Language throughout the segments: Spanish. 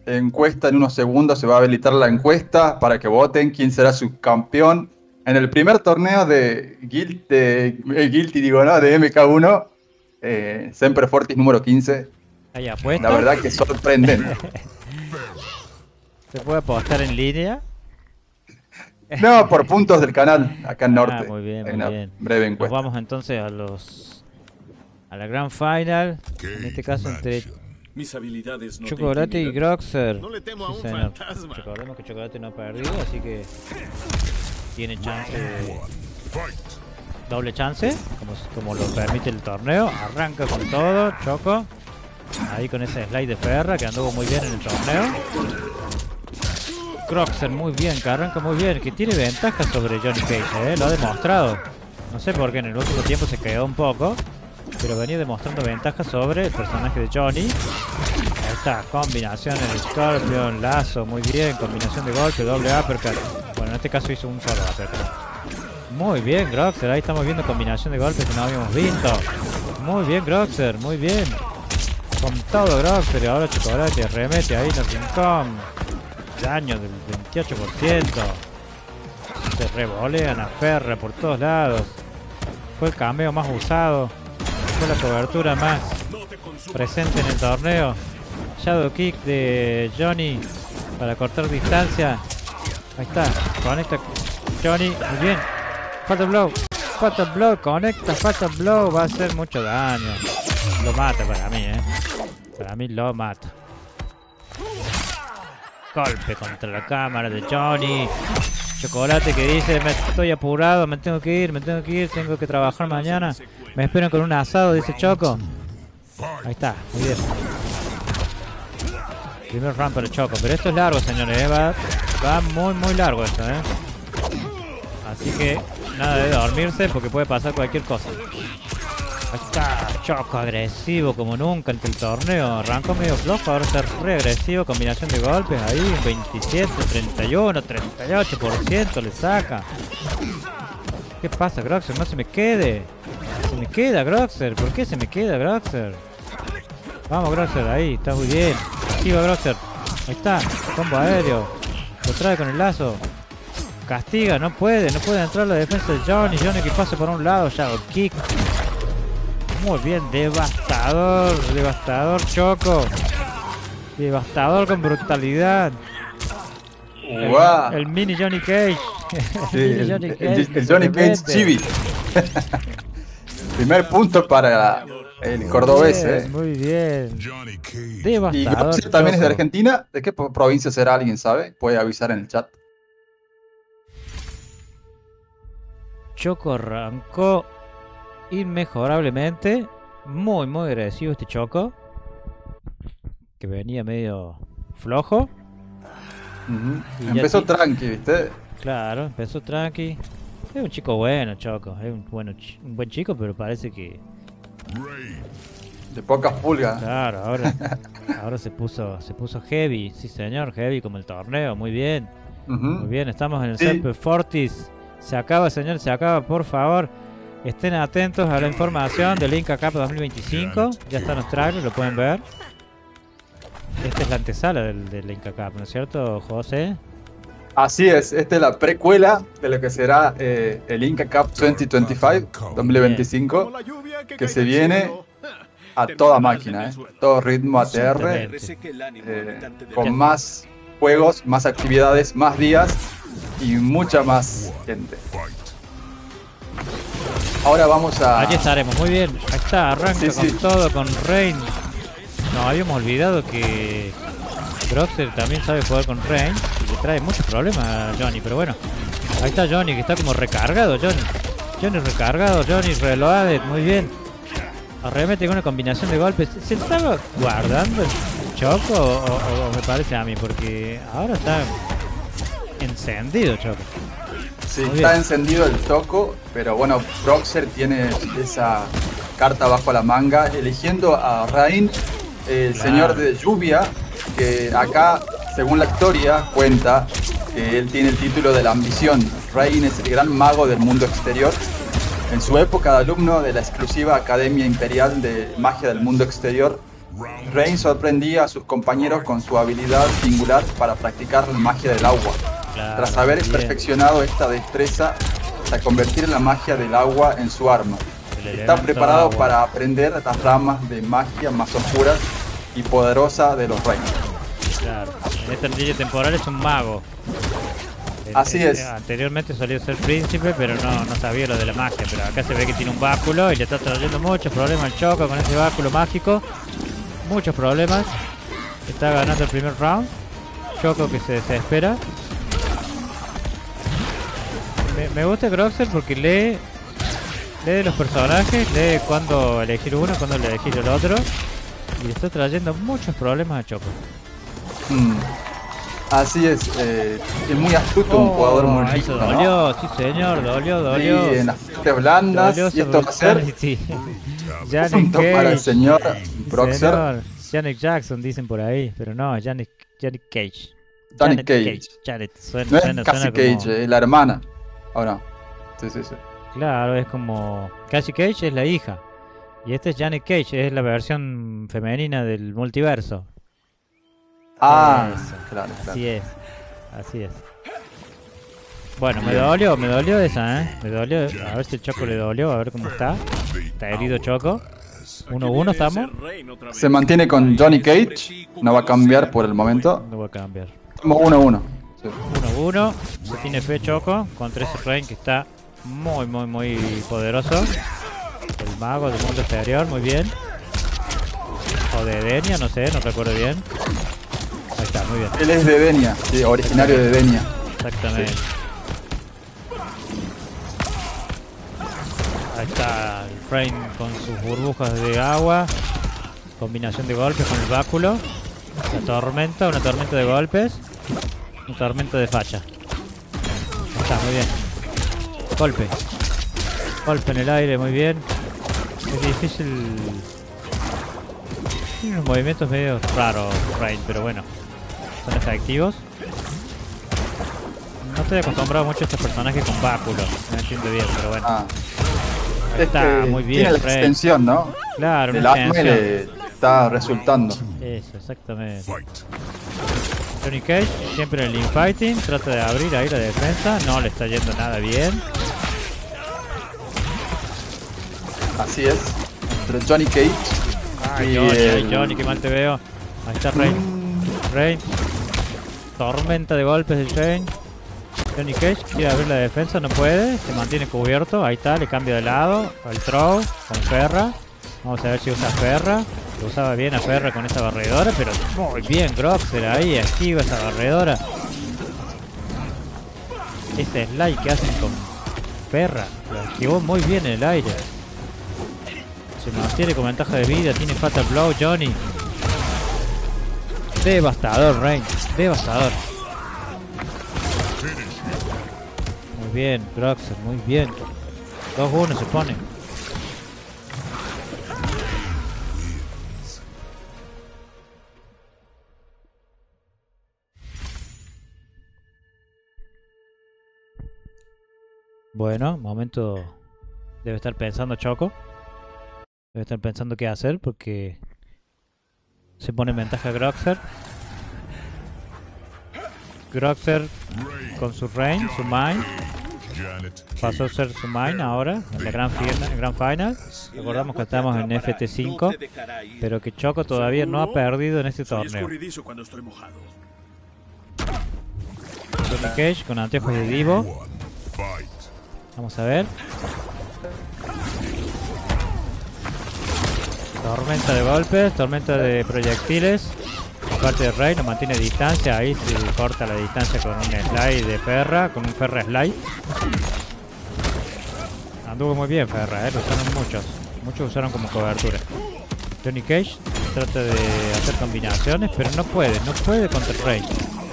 encuesta en unos segundos. Se va a habilitar la encuesta para que voten quién será su campeón en el primer torneo de Guilty, digo, ¿no? De MK1, Semper Fortis número 15. ¿Hay apuestas? La verdad que sorprendente. ¿Se puede apostar en línea? No, por puntos del canal, acá en Norte. Muy bien, Hay muy una bien. breve Nos encuesta. vamos entonces a la Grand Final. En este caso entre Mis habilidades no te Chocolate y intimidan. Groxer. No le temo a Sí, un señor. fantasma. Recordemos que Chocolate no ha perdido, así que tiene chance de... Doble chance, como lo permite el torneo. Arranca con todo, Choco. Ahí con ese slide de Ferra que anduvo muy bien en el torneo. Groxer muy bien, que arranca muy bien, que tiene ventaja sobre Johnny Cage, lo ha demostrado. No sé por qué en el último tiempo se quedó un poco, pero venía demostrando ventaja sobre el personaje de Johnny. Ahí está, combinación en el Scorpion, lazo, muy bien, combinación de golpe, doble uppercut. Bueno, en este caso hizo un solo uppercut. Muy bien, Groxer, ahí estamos viendo combinación de golpes que no habíamos visto. Muy bien, Groxer, muy bien. Con todo Groxer y ahora Chocolate, remete ahí en el rincón. Daño del 28%. Se revolean a Ferra por todos lados. Fue el cameo más usado. Fue la cobertura más presente en el torneo. Shadow Kick de Johnny para cortar distancia. Ahí está, conecta Johnny, muy bien. Fatal Blow, conecta Fatal Blow, va a hacer mucho daño. Lo mata para mí, para mí lo mata. Golpe contra la cámara de Johnny. Chocolate que dice, me estoy apurado, me tengo que ir, tengo que trabajar mañana. Me esperan con un asado, dice Choco. Ahí está, muy bien. Primer round para Choco, pero esto es largo, señores, va muy largo esto, Así que nada de dormirse porque puede pasar cualquier cosa. Ahí está, Choco agresivo como nunca ante el torneo. Arrancó medio flojo, ahora está re agresivo. Combinación de golpes ahí, 27, 31, 38% le saca. ¿Qué pasa, Groxer? No se me quede. Se me queda, Groxer. ¿Por qué se me queda, Groxer? Vamos, Groxer, ahí, está muy bien. Activa, Groxer. Ahí está, combo aéreo. Lo trae con el lazo. Castiga, no puede entrar la defensa de Johnny. Johnny que pase por un lado, Shadow Kick. Muy bien, devastador Choco. Devastador con brutalidad. Wow. El mini Johnny Cage. Sí, Mini Johnny Cage, el Johnny Cage Chibi. Primer punto para el cordobés. Muy bien. Y Devastador. Groxer también es de Choco. Argentina. ¿De qué provincia será? ¿Alguien sabe? Puede avisar en el chat. Choco arrancó inmejorablemente. Muy agresivo este Choco. Que venía medio flojo. Y ya Empezó tranqui, ¿viste? Claro, empezó tranqui. Es un chico bueno, Choco. Es un buen chico, pero parece que... De pocas pulgas. Claro, ahora se puso heavy. Sí, señor, heavy como el torneo. Muy bien. Muy bien, estamos en el Semper Fortis. Se acaba, señor, se acaba, por favor. Estén atentos a la información del Inca Cup 2025. Ya están los trailers, lo pueden ver. Esta es la antesala del Inca Cup, ¿no es cierto, José? Así es, esta es la precuela de lo que será el Inca Cup 2025, que se viene a toda máquina, todo ritmo ATR, con más juegos, más actividades, más días y mucha más gente. Ahora vamos a... Allí estaremos, muy bien. Ahí está, arranca con todo, con Rain. Nos habíamos olvidado que Groxer también sabe jugar con Rain y le trae muchos problemas a Johnny, pero bueno. Ahí está Johnny, que está como recargado, Johnny recargado, Johnny reloaded, muy bien. Arremete con una combinación de golpes. ¿Se estaba guardando el Choco o me parece a mí? Porque ahora está encendido Choco. Sí, está encendido el Choco, pero bueno, Groxer tiene esa carta bajo la manga, eligiendo a Rain, el señor de lluvia, que acá, según la historia, cuenta que él tiene el título de la ambición. Rain es el gran mago del mundo exterior. En su época de alumno de la exclusiva Academia Imperial de Magia del Mundo Exterior, Rain sorprendía a sus compañeros con su habilidad singular para practicar la magia del agua. Claro, Tras haber bien. perfeccionado esta destreza hasta convertir la magia del agua en su arma. El Está elemento preparado agua. para aprender las ramas de magia más oscuras y poderosa de los reinos. Claro. En esta línea temporal es un mago. Así es. Anteriormente solía ser príncipe, pero no sabía lo de la magia. Pero acá se ve que tiene un báculo y le está trayendo muchos problemas al Choco con ese báculo mágico. Muchos problemas. Está ganando el primer round. Choco que se desespera. Me gusta Groxer porque lee los personajes, lee cuándo elegir uno, cuándo elegir el otro. Y le está trayendo muchos problemas a Choco. Así es muy astuto, un jugador muy Eso listo, ¿no? dolió, sí señor, dolió. Sí, en las partes blandas, Dolió y esto va a ser Janet punto para el Cage. señor Sí, Broxer. señor. Janet Jackson dicen por ahí, pero no, Janet Cage. Janet Cage. Janet, No es suena Cassie como- Cage, es la hermana. ¿O no? Sí. Claro, es como... Cassie Cage es la hija. Y este es Janet Cage, es la versión femenina del multiverso. Ah, Eso. claro. Así es. Bueno, me dolió esa, Me dolió. A ver si el Choco le dolió, a ver cómo está. Está herido Choco. 1-1 estamos. Se mantiene con Johnny Cage, no va a cambiar por el momento. No voy a cambiar. Estamos 1-1. Sí. 1-1. Se tiene fe Choco contra ese Rain que está muy poderoso. El mago del mundo exterior, muy bien. O de Denia, no sé, no recuerdo bien. Ahí está, muy bien. Él es de Denia, sí, originario de Denia. Exactamente. Ahí está el Rain con sus burbujas de agua. Combinación de golpes con el báculo. La tormenta, una tormenta de golpes. Una tormenta de facha. Ahí está, muy bien. Golpe. Golpe en el aire, muy bien. Es difícil. Tiene unos movimientos medio raros, Rain, pero bueno. Son efectivos. No estoy acostumbrado mucho a estos personajes con báculo. No entiendo bien, pero bueno. Ah. Ahí está, muy bien. Tiene la Rain. extensión, ¿no? Claro, Del una arma extensión. le está resultando. Eso, exactamente. Johnny Cage siempre en el infighting, trata de abrir ahí la defensa, no le está yendo nada bien. Así es. Entre Johnny Cage Ay, y Johnny, qué mal te veo. Ahí está Rain. Rain. Tormenta de golpes de Rain. Johnny Cage quiere abrir la defensa, no puede, se mantiene cubierto, ahí está, le cambia de lado, al throw, con Ferra. Vamos a ver si usa Ferra. Lo usaba bien a Ferra con esa barredora, pero muy bien Groxer ahí, esquiva esa barredora. Este slide que hacen con Ferra, lo esquivó muy bien en el aire. Se mantiene con ventaja de vida, tiene Fatal Blow Johnny. Devastador Rain, devastador. Muy bien, Groxer, muy bien. 2-1 se pone. Bueno, momento. Debe estar pensando Choco. Debe estar pensando qué hacer porque se pone en ventaja Groxer. Groxer con su Rain, su Mine. Pasó a ser su Mine ahora en la Grand Final. Recordamos que estamos en FT5, pero que Choco todavía no ha perdido en este torneo. Johnny Cage con anteojos de Divo. Vamos a ver. Tormenta de golpes, tormenta de proyectiles. Por parte de Rey, no mantiene distancia. Ahí se corta la distancia con un slide de Ferra, con un Ferra slide. Anduvo muy bien Ferra, lo usaron muchos. Muchos usaron como cobertura. Johnny Cage trata de hacer combinaciones, pero no puede contra el Rey.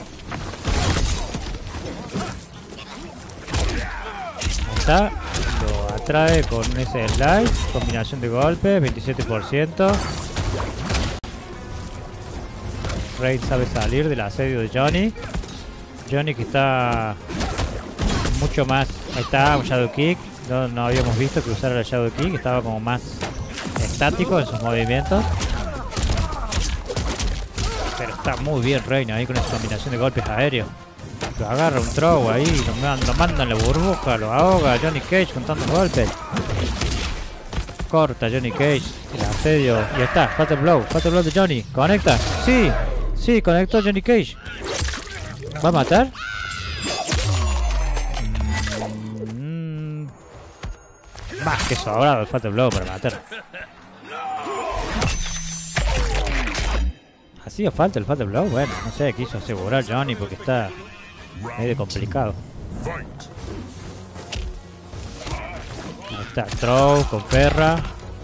Está, lo atrae con ese slide, combinación de golpes, 27%. Raid sabe salir del asedio de Johnny. Johnny que está mucho más... Ahí está, un Shadow Kick. No habíamos visto que usara el Shadow Kick, estaba como más estático en sus movimientos. Está muy bien Rain ahí con esa combinación de golpes aéreos. Lo agarra un throw ahí, lo manda en la burbuja, lo ahoga Johnny Cage con tantos golpes. Corta Johnny Cage, el asedio. Y ya está, Fatal Blow de Johnny. ¿Conecta? Sí, sí, conectó Johnny Cage. ¿Va a matar? Más que sobrado el Fatal Blow para matar. ¿Hacía falta el Fatal Blow? Bueno, no sé, quiso asegurar Johnny porque está medio complicado. Ahí está, Throw con Ferra.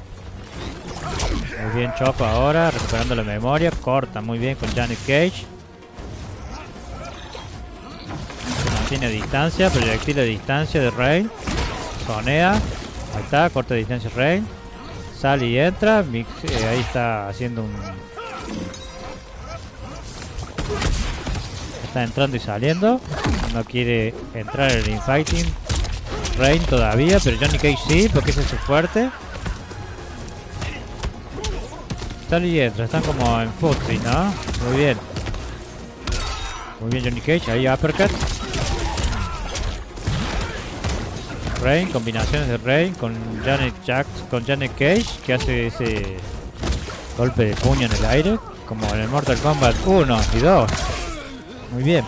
Muy bien Choco ahora, recuperando la memoria. Corta muy bien con Johnny Cage. Se mantiene a distancia, proyectil a distancia de Rain. Zonea. Ahí está, corta distancia Rain. Sale y entra. Ahí está haciendo un... Está entrando y saliendo. No quiere entrar en el infighting Rain todavía, pero Johnny Cage sí, porque ese es su fuerte. Sale y entra, están como en footsie, ¿no? Muy bien. Muy bien Johnny Cage, ahí uppercut. Rain, combinaciones de Rain con Janet Cage, que hace ese golpe de puño en el aire, como en el Mortal Kombat 1 y 2. Muy bien.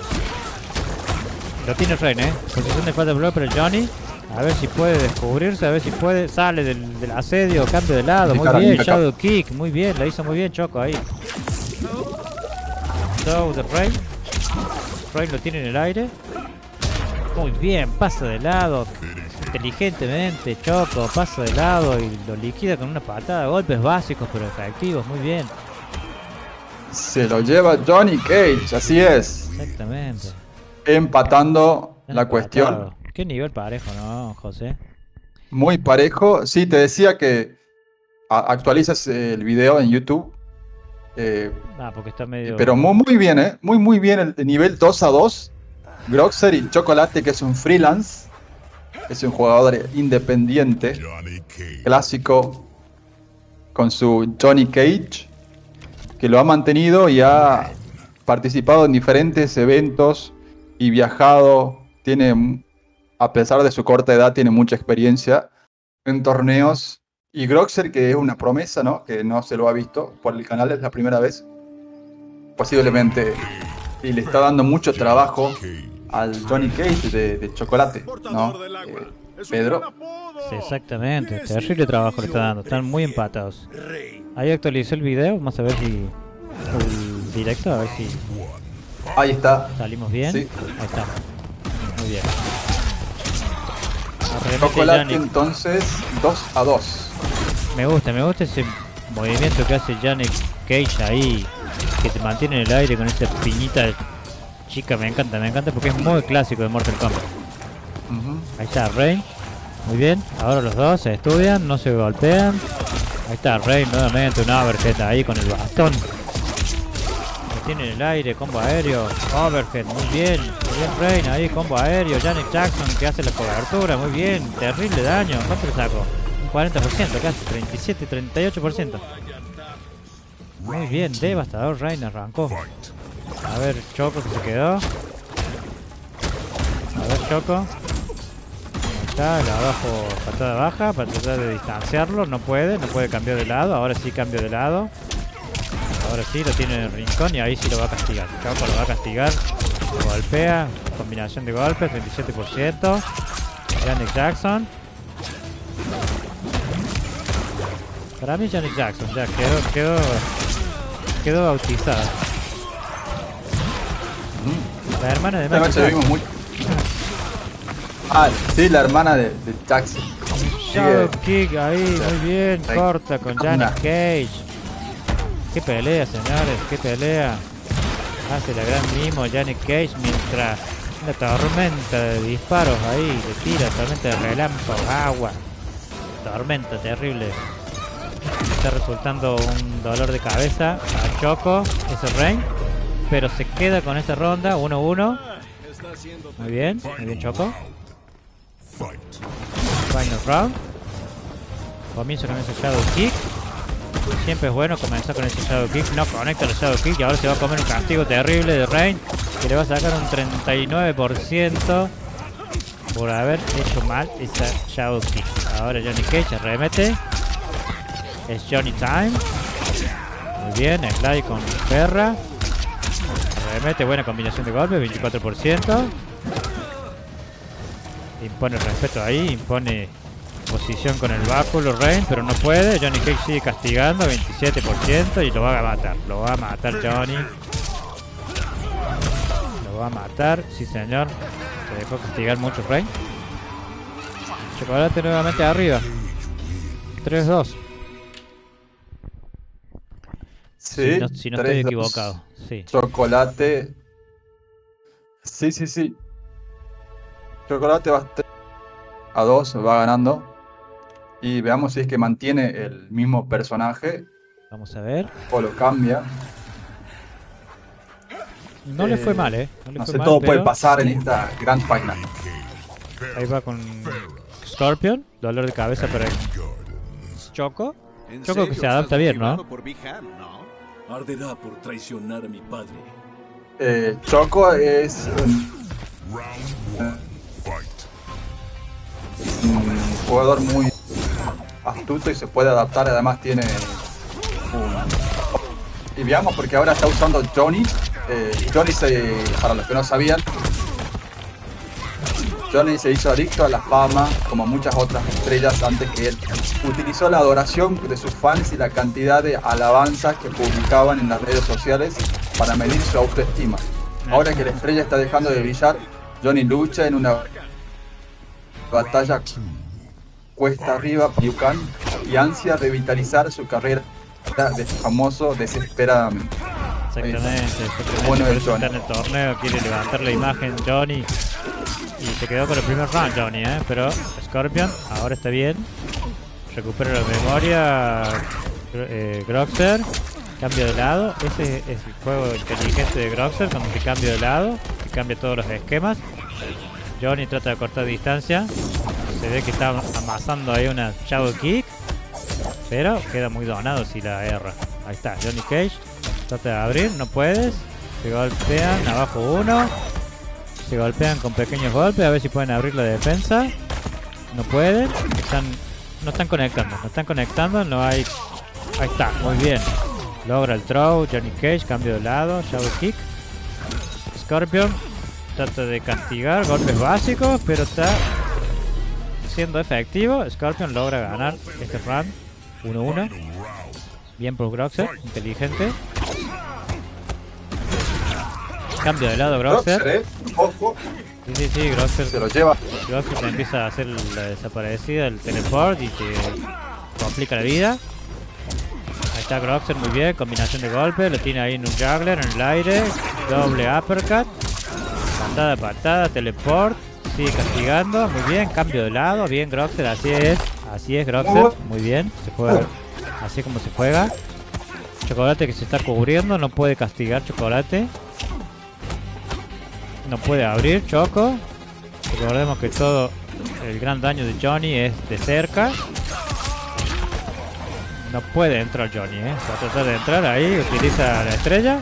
Lo tiene Rain, posición de Fatal Blow para Johnny. A ver si puede descubrirse, a ver si puede. Sale del asedio, cambio de lado. Muy bien, Shadow Kick, muy bien, la hizo muy bien Choco ahí. Throw de Rain. Rain lo tiene en el aire. Muy bien, pasa de lado. Inteligentemente Choco, pasa de lado y lo liquida con una patada. Golpes básicos pero efectivos, muy bien. Se lo lleva Johnny Cage, así es. Exactamente. Empatando la cuestión. Qué nivel parejo, ¿no, José? Muy parejo. Sí, te decía que actualizas el video en YouTube. Porque está medio... Pero muy bien, muy bien el nivel 2-2. Groxer y Chocolate, que es un freelance. Es un jugador independiente. Clásico. Con su Johnny Cage. Que lo ha mantenido y ha participado en diferentes eventos. Y viajado. Tiene... A pesar de su corta edad, tiene mucha experiencia en torneos. Y Groxer, que es una promesa, ¿no? Que no se lo ha visto por el canal, es la primera vez. Posiblemente. Y le está dando mucho trabajo al Johnny Cage de Chocolate, ¿no? Pedro. Sí, exactamente. Terrible trabajo le está dando. Están muy empatados. Ahí actualicé el video. Vamos a ver si... El directo, a ver si... Ahí está. ¿Salimos bien? Sí. Ahí está. Muy bien. Chocolate entonces 2-2. Me gusta ese movimiento que hace Johnny Cage ahí, que te mantiene en el aire con esa piñita chica, me encanta porque es muy clásico de Mortal Kombat. Ahí está Rain, muy bien, ahora los dos se estudian, no se golpean. Ahí está Rain nuevamente, un overhead ahí con el bastón. Lo tiene en el aire, combo aéreo, overhead, muy bien Rain ahí, combo aéreo, Janet Jackson que hace la cobertura, muy bien, terrible daño. ¿Cuánto le saco? Un 40%, casi 37, 38%. Muy bien, devastador Rain arrancó. A ver Choco que se quedó. A ver Choco. Ahí está, el abajo, patada baja para tratar de distanciarlo, no puede cambiar de lado, ahora sí cambio de lado. Ahora sí lo tiene en el rincón y ahí sí lo va a castigar. Choco lo va a castigar. Golpea, combinación de golpes, 27%. Janet Jackson. Para mí Janet Jackson ya quedó bautizada. La hermana de Michael Jackson. Muy... sí, la hermana de Jackson. Shadow Kick ahí, muy bien. Corta con Janet Cage. Qué pelea, señores, qué pelea. Hace la gran mimo Johnny Cage mientras una tormenta de disparos ahí le tira, tormenta de relámpagos, agua. Tormenta terrible. Está resultando un dolor de cabeza a Choco, ese Rain. Pero se queda con esta ronda, 1-1. Muy bien Choco. Final round. Comienza con ese Shadow Kick. Siempre es bueno comenzar con ese Shadow Kick. No conecta el Shadow Kick y ahora se va a comer un castigo terrible de Rain, que le va a sacar un 39% por haber hecho mal esa Shadow Kick. Ahora Johnny Cage arremete. Es Johnny Time. Muy bien, slide con Ferra. Arremete, buena combinación de golpes, 24%. Impone respeto ahí, impone posición con el báculo Rain, pero no puede. Johnny Cage sigue castigando, 27%, y lo va a matar. Lo va a matar Johnny. Lo va a matar, sí señor. Se dejó castigar mucho Rain. Chocolate nuevamente arriba. 3-2. Sí, Si no estoy equivocado. Sí. Chocolate. Sí. Chocolate va 3-2, va ganando. Y veamos si es que mantiene el mismo personaje Vamos a ver. o lo cambia. No le fue mal, No le No fue sé, mal, todo puede pero pasar en esta gran final. ahí va con Scorpion. Dolor de cabeza para Choco. Choco que se adapta bien, ¿no? Arderá por traicionar a mi padre. Choco es un jugador muy astuto y se puede adaptar. Además tiene y veamos, porque ahora está usando Johnny. Johnny para los que no sabían, Johnny se hizo adicto a la fama como muchas otras estrellas antes que él. Utilizó la adoración de sus fans y la cantidad de alabanzas que publicaban en las redes sociales para medir su autoestima. Ahora que la estrella está dejando de brillar, Johnny lucha en una batalla cuesta arriba para Liu Kang y ansia revitalizar su carrera de famoso desesperadamente. Exactamente. Bueno, Por el eso está Johnny. en el torneo, quiere levantar la imagen Johnny. Y se quedó con el primer round Johnny, pero Scorpion ahora está bien. Recupera la memoria. Groxer. Cambio de lado. Ese es el juego inteligente de Groxer, cuando te cambia de lado, te cambia todos los esquemas. Johnny trata de cortar distancia. Se ve que está amasando ahí una Shadow Kick, pero queda muy donado si la erra. Ahí está, Johnny Cage. Trata de abrir, no puedes. Se golpean, abajo uno. Se golpean con pequeños golpes, a ver si pueden abrir la defensa. No pueden. No están conectando, no hay. Ahí está, muy bien. Logra el throw, Johnny Cage, cambio de lado, Shadow Kick. Scorpion trata de castigar, golpes básicos, pero está siendo efectivo. Scorpion logra ganar este round 1-1. Bien por Groxer, inteligente. Cambio de lado Groxer. Ojo, Sí, Groxer se lo lleva. Groxer te empieza a hacer la desaparecida, el teleport, y te complica la vida. Ahí está Groxer, muy bien, combinación de golpes, lo tiene ahí en un juggler, en el aire, doble uppercut, patada, teleport, sigue castigando, muy bien, cambio de lado, bien Groxer, así es Groxer, muy bien, se juega así como se juega. Chocolate que se está cubriendo, no puede castigar Chocolate. No puede abrir Choco. Recordemos que todo el gran daño de Johnny es de cerca. No puede entrar Johnny, Va a tratar de entrar ahí. Utiliza la estrella.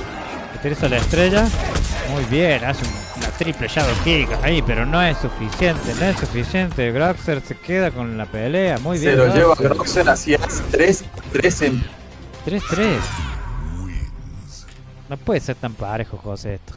Muy bien, hace una triple Shadow Kick ahí, pero no es suficiente. Groxer se queda con la pelea. Muy bien. Se lo lleva Groxer, así es. 3-3 en 3-3. No puede ser tan parejo, José, esto.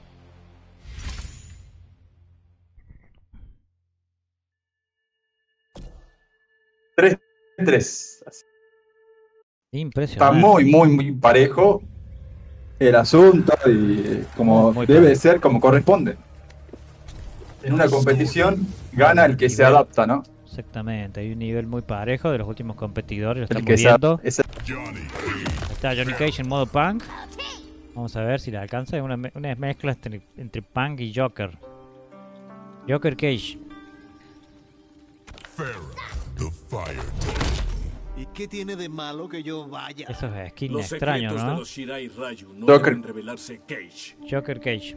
Impresionante. Está muy parejo el asunto y como Muy debe parejo. ser, como corresponde. En una competición gana el que se adapta, ¿no? Exactamente, hay un nivel muy parejo de los últimos competidores, lo El estamos que se viendo. Ahí Está Johnny Cage en modo Punk. Vamos a ver si le alcanza. Es una mezcla entre Punk y Joker. Joker Cage. ¿Y qué tiene de malo que yo vaya? Eso es skin Los extraño, secretos de ¿no? los Shirai Ryu no Joker. deben revelarse, Cage. Joker Cage.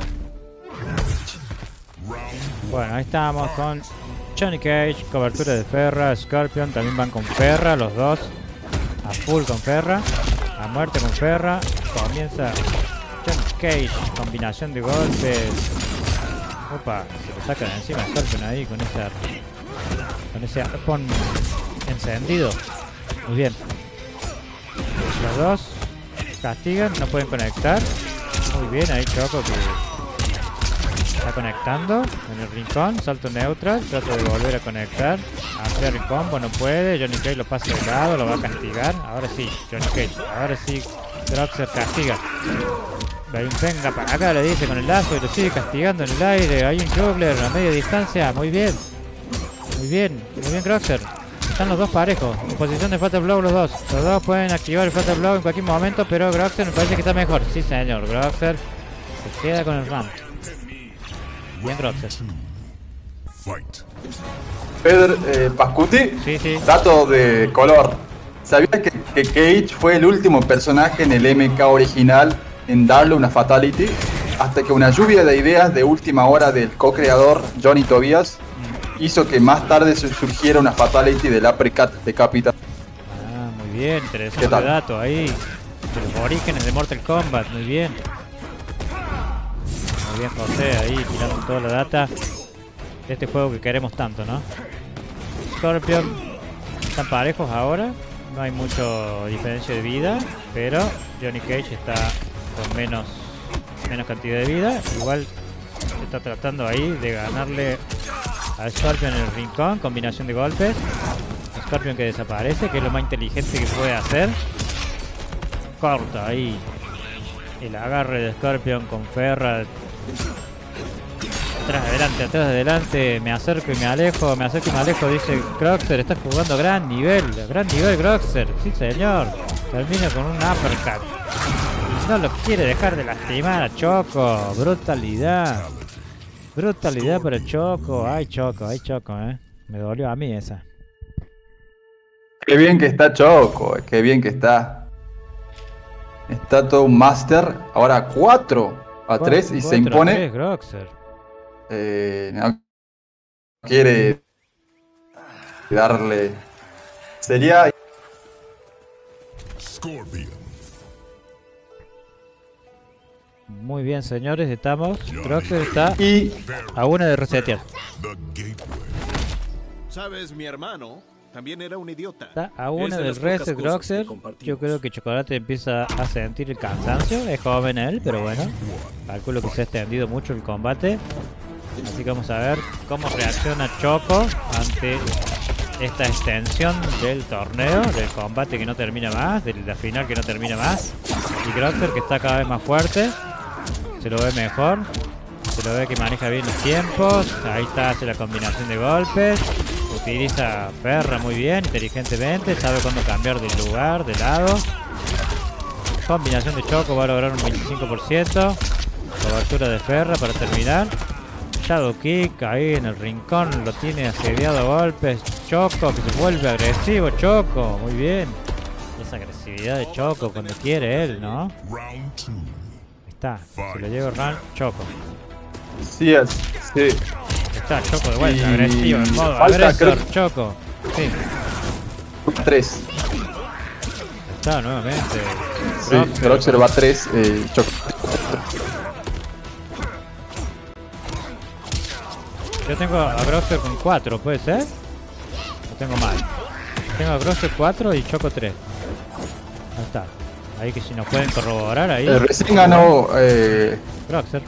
Bueno, ahí estamos con Johnny Cage, cobertura de Ferra, Scorpion, también van con Ferra los dos. A full con Ferra. A muerte con Ferra. Comienza Johnny Cage. Combinación de golpes. Opa, se lo saca de encima Scorpion ahí con ese arpón encendido. Muy bien. Los dos castigan, no pueden conectar. Muy bien, ahí Choco que está conectando en el rincón. Salto neutral, trata de volver a conectar. Ampliar el combo, no puede. Johnny Cage lo pasa de lado, lo va a castigar. Ahora sí, Johnny Cage. Ahora sí, Groxer castiga. Venga para acá, le dice con el lazo y lo sigue castigando en el aire. Hay un juggler a media distancia. Muy bien. Muy bien Groxer. Están los dos parejos. En posición de Fatal Blow los dos. Los dos pueden activar el Fatal Blow en cualquier momento, pero Groxer me parece que está mejor. Sí señor, Groxer se queda con el round. Bien Groxer. Pedro Pascuti, Sí. dato de color. ¿Sabías que Cage fue el último personaje en el MK original en darle una fatality? Hasta que una lluvia de ideas de última hora del co-creador Johnny Tobias hizo que más tarde surgiera una fatality del uppercut de Capital. Ah, muy bien, interesante dato ahí. De los orígenes de Mortal Kombat, muy bien. Muy bien José, ahí tirando toda la data de este juego que queremos tanto, ¿no? Scorpion están parejos ahora, no hay mucha diferencia de vida, pero Johnny Cage está con menos cantidad de vida. Igual está tratando ahí de ganarle a Scorpion en el rincón, combinación de golpes. Scorpion que desaparece, que es lo más inteligente que puede hacer. Corta ahí el agarre de Scorpion con Ferra. Atrás, adelante, me acerco y me alejo, dice Groxer. Está jugando gran nivel Groxer, sí señor. Termina con un uppercut. No lo quiere dejar de lastimar a Choco. Brutalidad para Choco. Ay Choco, me dolió a mí esa. Qué bien que está Choco, qué bien que está. Está todo un master. Ahora 4-3 y se impone. Groxer. No quiere darle. Sería. Scorpion. Muy bien, señores, estamos. Groxer está Y a una de resetear. Sabes, mi hermano también era un idiota. Está a una Es de del las pocas reset cosas Groxer. que compartimos. Yo creo que Chocolate empieza a sentir el cansancio. Es joven él, pero bueno. Calculo que se ha extendido mucho el combate. Así que vamos a ver cómo reacciona Choco ante esta extensión del torneo, del combate que no termina más, de la final que no termina más. Y Groxer que está cada vez más fuerte. Se lo ve mejor. Se lo ve que maneja bien los tiempos. Ahí está, hace la combinación de golpes. Utiliza Ferra muy bien, inteligentemente. Sabe cuándo cambiar de lugar, de lado. Combinación de Choco va a lograr un 25%. Cobertura de Ferra para terminar. Shadow Kick ahí en el rincón. Lo tiene asediado a golpes. Choco que se vuelve agresivo. Choco, muy bien. Esa agresividad de Choco cuando quiere él, ¿no? Está, se lo lleva Ran Choco. sí es. Sí. Está Choco de vuelta, Y agresivo, en modo falta, agresor, creo- Choco. Sí, 3. está nuevamente. Sí, Groxer va 3. Choco. Yo tengo a Groxer con 4, ¿puede ser? Lo tengo mal. Tengo a Groxer 4 y Choco 3. Ahí está. Ahí que si nos pueden corroborar ahí. Recién ganó. Groxer.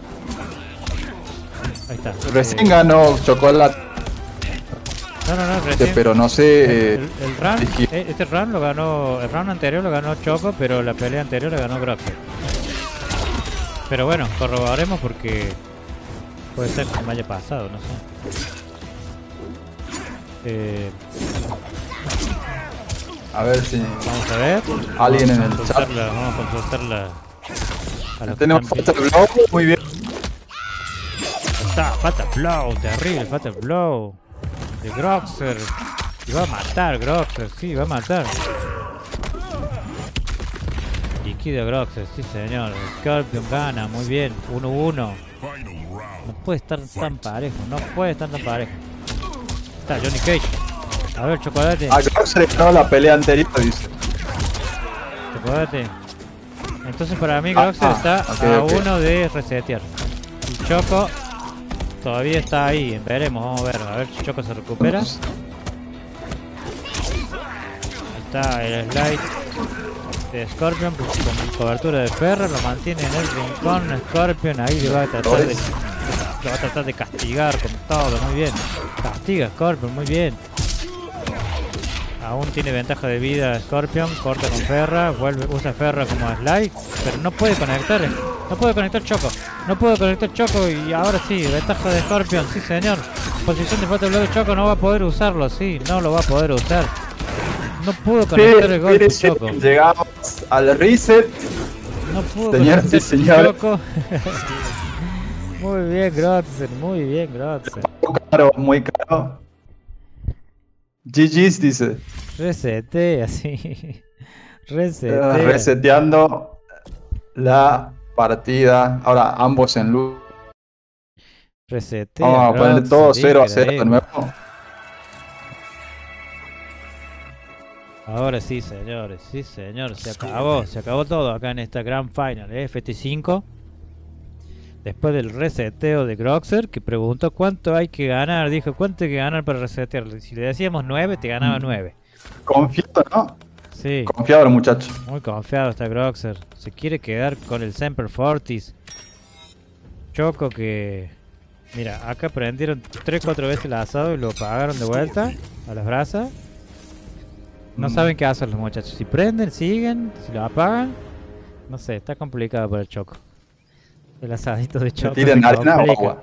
Ahí está. Recién ganó Chocolate, No, recién. pero no sé. El round, este round lo ganó. El round anterior lo ganó Choco, pero la pelea anterior la ganó Groxer. Pero bueno, corroboraremos porque puede ser que me haya pasado, no sé. A ver si. Vamos a ver. Alguien en Vamos el a chat. consultarla, vamos a consultarla. A los que Tenemos están Fatal Blow, muy bien. Está, Fatal Blow, terrible Fatal Blow de Groxer. Y va a matar Groxer, sí, va a matar. Liquida Groxer, sí señor. Scorpion gana, muy bien. 1-1. No puede estar tan parejo, no puede estar tan parejo. Está Johnny Cage. A ver, Chocolate. A Groxer ganó la pelea anterior, dice. Acordate. Entonces para mí Groxer está a uno de resetear. Y Choco todavía está ahí. Veremos, vamos a ver si Choco se recupera. Ahí está el slide de Scorpion con cobertura de Ferra. Lo mantiene en el rincón. Scorpion ahí le va a tratar de castigar con todo. Muy bien. Castiga Scorpion, muy bien. Aún tiene ventaja de vida Scorpion, corta con Ferra, usa Ferra como slide, pero no puede conectar Choco, no puede conectar Choco y ahora sí, ventaja de Scorpion, sí señor, posición de Fatal Blow de Choco, no va a poder usarlo, sí, no lo va a poder usar, no pudo conectar el golpe Choco. Llegamos al reset, no pudo conectar Choco. Muy bien Groxer, muy bien Groxer. Muy caro. GG's dice. Resetea, sí. Resetea. Reseteando la partida. Ahora ambos en luz. Resetea. Vamos a poner todo 0-0 de nuevo. Ahora sí, señores. Sí, señor. Se acabó todo acá en esta Grand Final. FT5. Después del reseteo de Groxer, que preguntó cuánto hay que ganar. Dijo, ¿cuánto hay que ganar para resetear? Si le decíamos 9, te ganaba 9. Confiado, ¿no? Sí. Confiado el muchacho. Muy confiado está Groxer. Se quiere quedar con el Semper Fortis. Choco que... Mira, acá prendieron 3-4 veces el asado y lo apagaron de vuelta a las brasas. No saben qué hacer los muchachos. Si prenden, siguen. Si lo apagan. No sé, está complicado para el Choco. El asadito de Choco. ¿Tiran harina o agua?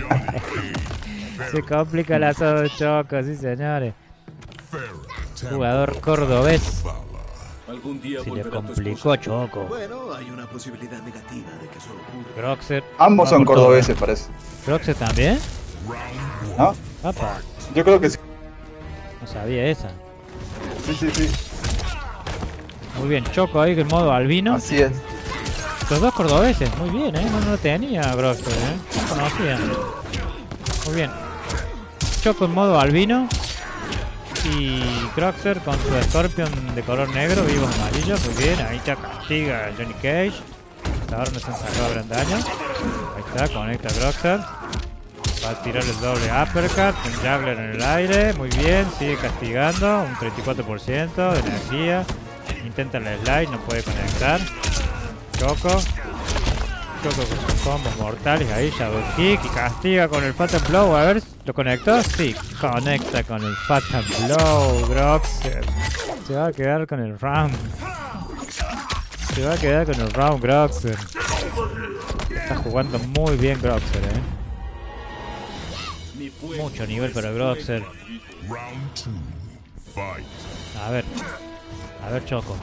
Se complica el asado de Choco, sí señores. Jugador cordobés. Se le complicó a Choco. Bueno, hay una posibilidad negativa de que eso ocurra. Groxer. Ambos son cordobeses, parece. ¿Groxer también? ¿No? Papá. Yo creo que sí. No sabía esa. Sí. Muy bien, Choco ahí en modo albino. Así es. Los dos cordobeses, muy bien, no lo tenía Groxer, no conocía. Muy bien. Choco en modo albino. Y Groxer con su Scorpion de color negro, vivos amarillos, muy bien, ahí ya castiga a Johnny Cage. Hasta ahora no se han sacado gran daño. Ahí está, conecta a Groxer. Va a tirar el doble uppercut, un juggler en el aire, muy bien, sigue castigando, un 34% de energía. Intenta el slide, no puede conectar. Choco con sus combos mortales ahí, Shadow Kick y castiga con el Fatal Blow, a ver, ¿lo conectó? Sí, conecta con el Fatal Blow, Groxer. Se va a quedar con el round. Groxer. Está jugando muy bien Groxer, Mucho nivel para Groxer. A ver Choco.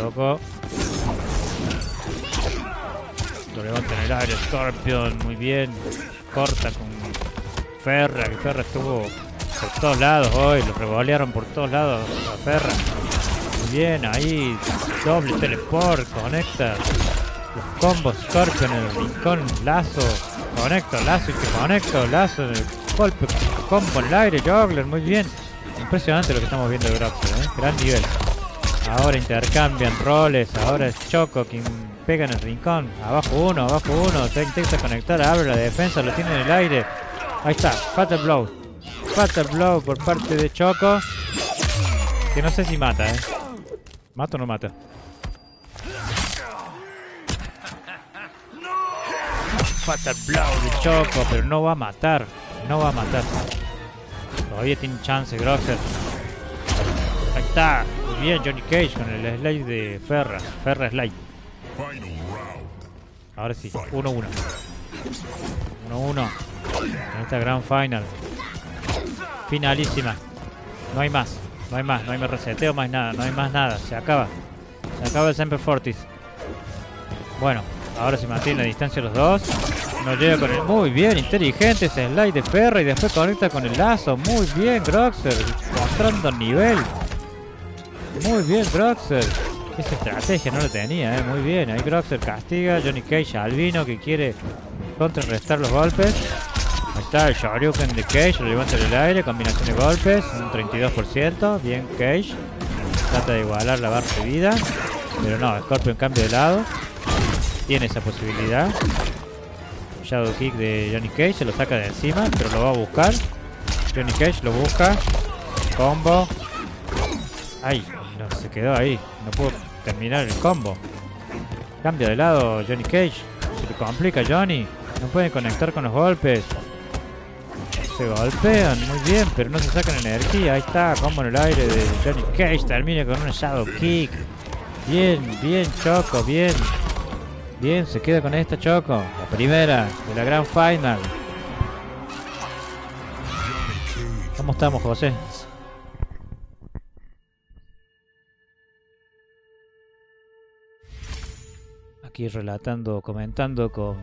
Lo levanta en el aire, Scorpion, muy bien. Corta con Ferra, que Ferra estuvo por todos lados hoy, lo revolearon por todos lados a Ferra. Muy bien, ahí, doble teleport, conecta. Los combos, Scorpion en el rincón, lazo, conecto, lazo y que conecto, lazo en el golpe, combo en el aire, juggler, muy bien. Impresionante lo que estamos viendo de Groxer, gran nivel. Ahora intercambian roles, ahora es Choco quien pega en el rincón. Abajo uno, se intenta conectar, abre la defensa, lo tiene en el aire. Ahí está, Fatal Blow por parte de Choco. Que no sé si mata, ¿Mata o no mata? Fatal Blow de Choco, pero no va a matar. Todavía tiene chance Groxer. Ahí está. Muy bien Johnny Cage con el slide de Ferra. Ferra slide. Ahora sí, 1-1. 1-1. En esta Grand Final. Finalísima. No hay más reseteo, más nada. No hay más nada. Se acaba el Semper Fortis. Bueno, ahora se mantiene la distancia los dos. No llega con el... Muy bien, inteligente ese slide de Ferra y después conecta con el lazo. Muy bien, Groxer. Mostrando nivel. Muy bien, Groxer. Esa estrategia no la tenía, muy bien. Ahí Groxer castiga. Johnny Cage albino que quiere contrarrestar los golpes. Ahí está el Shoryuken de Cage. Lo levanta en el aire. Combinación de golpes. Un 32%. Bien, Cage. Trata de igualar la barra de vida. Pero no, Scorpion cambia de lado. Tiene esa posibilidad. Shadow Kick de Johnny Cage, se lo saca de encima, pero lo va a buscar. Johnny Cage lo busca. Combo. Ay, no, se quedó ahí. No pudo terminar el combo. Cambia de lado Johnny Cage. Se le complica a Johnny. No pueden conectar con los golpes. Se golpean muy bien, pero no se sacan energía. Ahí está, combo en el aire de Johnny Cage. Termina con una Shadow Kick. Bien, bien, Choco, bien. Bien, se queda con esta Choco. La primera de la Grand Final. ¿Cómo estamos, José? Aquí relatando, comentando con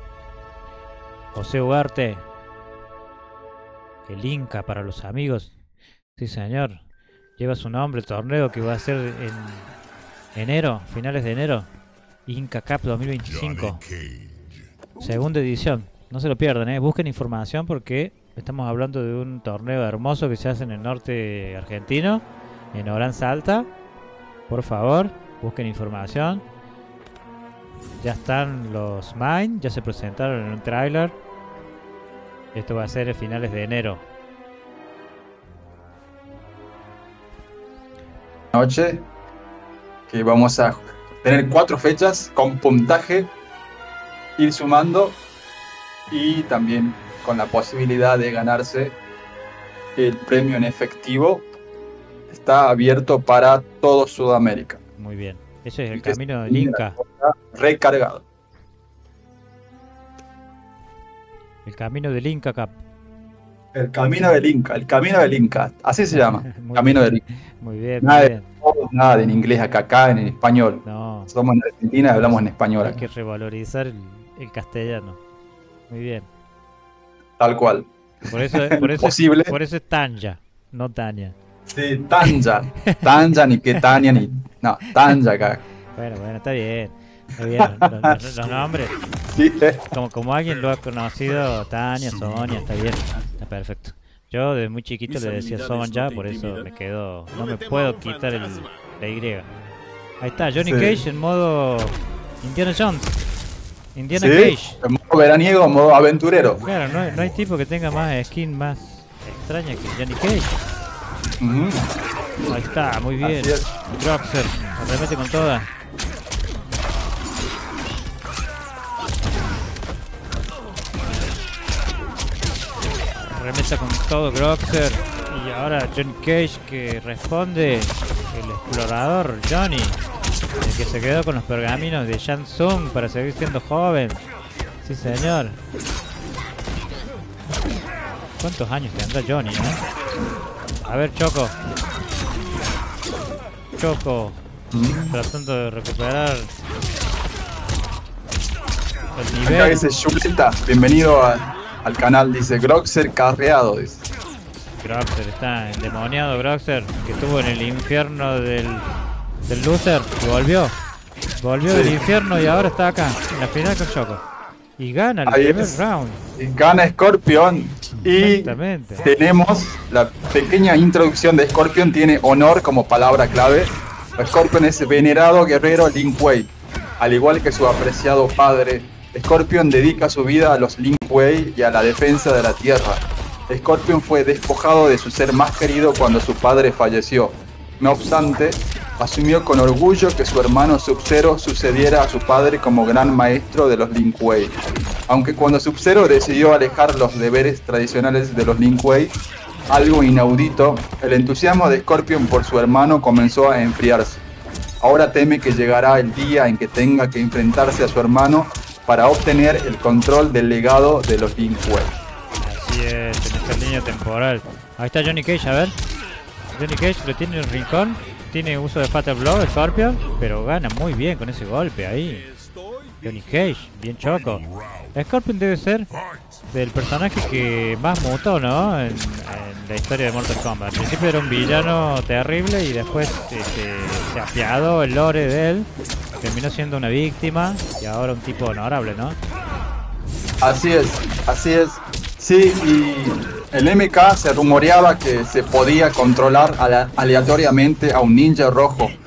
José Ugarte. El Inca para los amigos. Sí, señor. Lleva su nombre el torneo que va a ser en enero, finales de enero. Inca Cup 2025. Segunda edición. No se lo pierdan, busquen información porque estamos hablando de un torneo hermoso que se hace en el norte argentino, en Oranza Alta. Por favor, busquen información. Ya están los Mine, ya se presentaron en un tráiler. Esto va a ser a finales de enero. Noche que vamos a tener 4 fechas con puntaje, ir sumando y también con la posibilidad de ganarse el premio en efectivo. Está abierto para todo Sudamérica. Muy bien. Ese es el camino del Inca. Recargado. El camino del Inca Cup. El camino del Inca, el camino del Inca. Así se llama. Camino del Inca. Muy bien, Nada muy de bien. nada en inglés acá en español. No, Somos en Argentina y hablamos en español hay acá. que revalorizar el castellano. Muy bien. Tal cual. Por eso Posible. por eso es Tanja, no Tania. Sí, Tanja. Tanja, ni que Tania, ni. No, Tanja acá. Bueno, está bien. Está bien. Los nombres, Sí, como alguien lo ha conocido, Tania, Sonia, está bien. Está perfecto. Yo desde muy chiquito le decía Sonja, por eso me quedo. No me puedo quitar la Y. Ahí está, Johnny Sí. Cage en modo Indiana Jones. Indiana sí, Cage. en modo veraniego, en modo aventurero. Claro, no hay tipo que tenga más skin más extraña que Johnny Cage. Ujú. Ahí está, muy bien. Así es. Groxer, arremete con toda. Remesa con todo Groxer. Y ahora Johnny Cage que responde. El explorador Johnny. El que se quedó con los pergaminos de Shang Tsung para seguir siendo joven. Sí, señor. ¿Cuántos años tendrá Johnny, A ver, Choco. Choco. Tratando de recuperar el Acá nivel. dice Chuleta, bienvenido al canal, dice Groxer carreado, dice. Groxer está endemoniado, Groxer, que estuvo en el infierno del loser y volvió del infierno y ahora está acá en la final con Choco y gana el Ahí primer es. round. Gana Scorpion y Exactamente. tenemos la pequeña introducción de Scorpion, tiene honor como palabra clave. Scorpion es venerado guerrero Lin Kuei, al igual que su apreciado padre. Scorpion dedica su vida a los Lin Kuei y a la defensa de la tierra. Scorpion fue despojado de su ser más querido cuando su padre falleció. No obstante, asumió con orgullo que su hermano Sub-Zero sucediera a su padre como gran maestro de los Lin Kuei. Aunque cuando Sub-Zero decidió alejar los deberes tradicionales de los Lin Kuei, algo inaudito, el entusiasmo de Scorpion por su hermano comenzó a enfriarse. Ahora teme que llegará el día en que tenga que enfrentarse a su hermano para obtener el control del legado de los Lin Kuei. Así es, en esta línea temporal. Ahí está Johnny Cage, a ver. Johnny Cage lo tiene en el rincón. Tiene uso de Fatal Blow, Scorpion, pero gana muy bien con ese golpe ahí. Johnny Cage, bien Choco. Scorpion debe ser del personaje que más mutó, ¿no? En la historia de Mortal Kombat. Al principio era un villano terrible y después se apiadó el lore de él. Terminó siendo una víctima y ahora un tipo honorable, ¿no? Así es, así es. Sí, y el MK se rumoreaba que se podía controlar aleatoriamente a un ninja rojo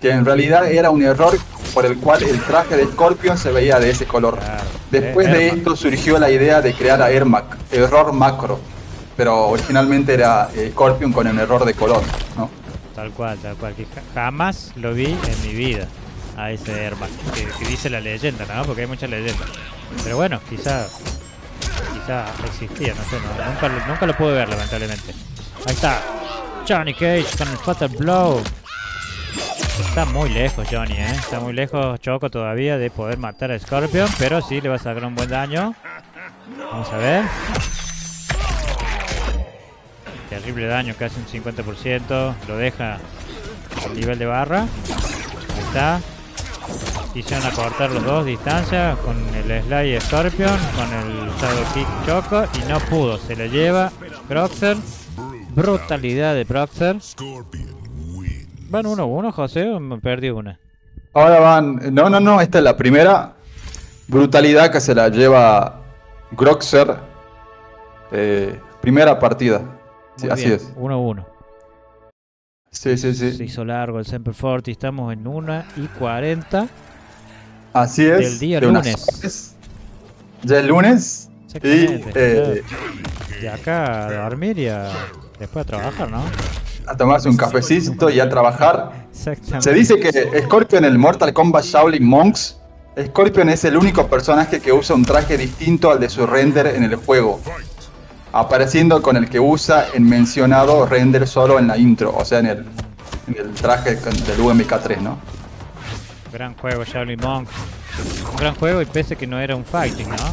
que en realidad era un error por el cual el traje de Scorpion se veía de ese color. Claro. Después de Ermac. esto surgió la idea de crear a Ermac, error macro, pero originalmente era Scorpion con el error de color, ¿no? Tal cual, que jamás lo vi en mi vida a ese Ermac, que dice la leyenda, ¿no? Porque hay muchas leyendas. Pero bueno, quizá existía, no sé, nunca lo pude ver, lamentablemente. Ahí está, Johnny Cage con el Fatal Blow. Está muy lejos Johnny, está muy lejos Choco todavía de poder matar a Scorpion, pero sí le va a sacar un buen daño. Vamos a ver. Terrible daño, casi un 50%. Lo deja al nivel de barra. Ahí está. Hicieron a cortar los dos distancias con el Sly Scorpion, con el Shadow Kick Choco y no pudo. Se lo lleva Croxer. Brutalidad de Croxer. Van 1-1, José, o me perdí una. Ahora van... No, esta es la primera. Brutalidad que se la lleva Groxer. Primera partida. Sí, Muy así bien, es. 1-1. Sí. Se hizo largo el Semper Forti. Estamos en 1:40 Así es. del día de unas lunes. horas. Ya es lunes. Y Exactamente. De acá a dormir y después a trabajar, ¿no? a tomarse un cafecito y a trabajar. Exactamente. Se dice que Scorpion en el Mortal Kombat Shaolin Monks, Scorpion es el único personaje que usa un traje distinto al de su render en el juego, apareciendo con el que usa el mencionado render solo en la intro, o sea en el traje del UMK3, ¿no? Gran juego, Shaolin Monk. Un gran juego y pese que no era un fighting, ¿no?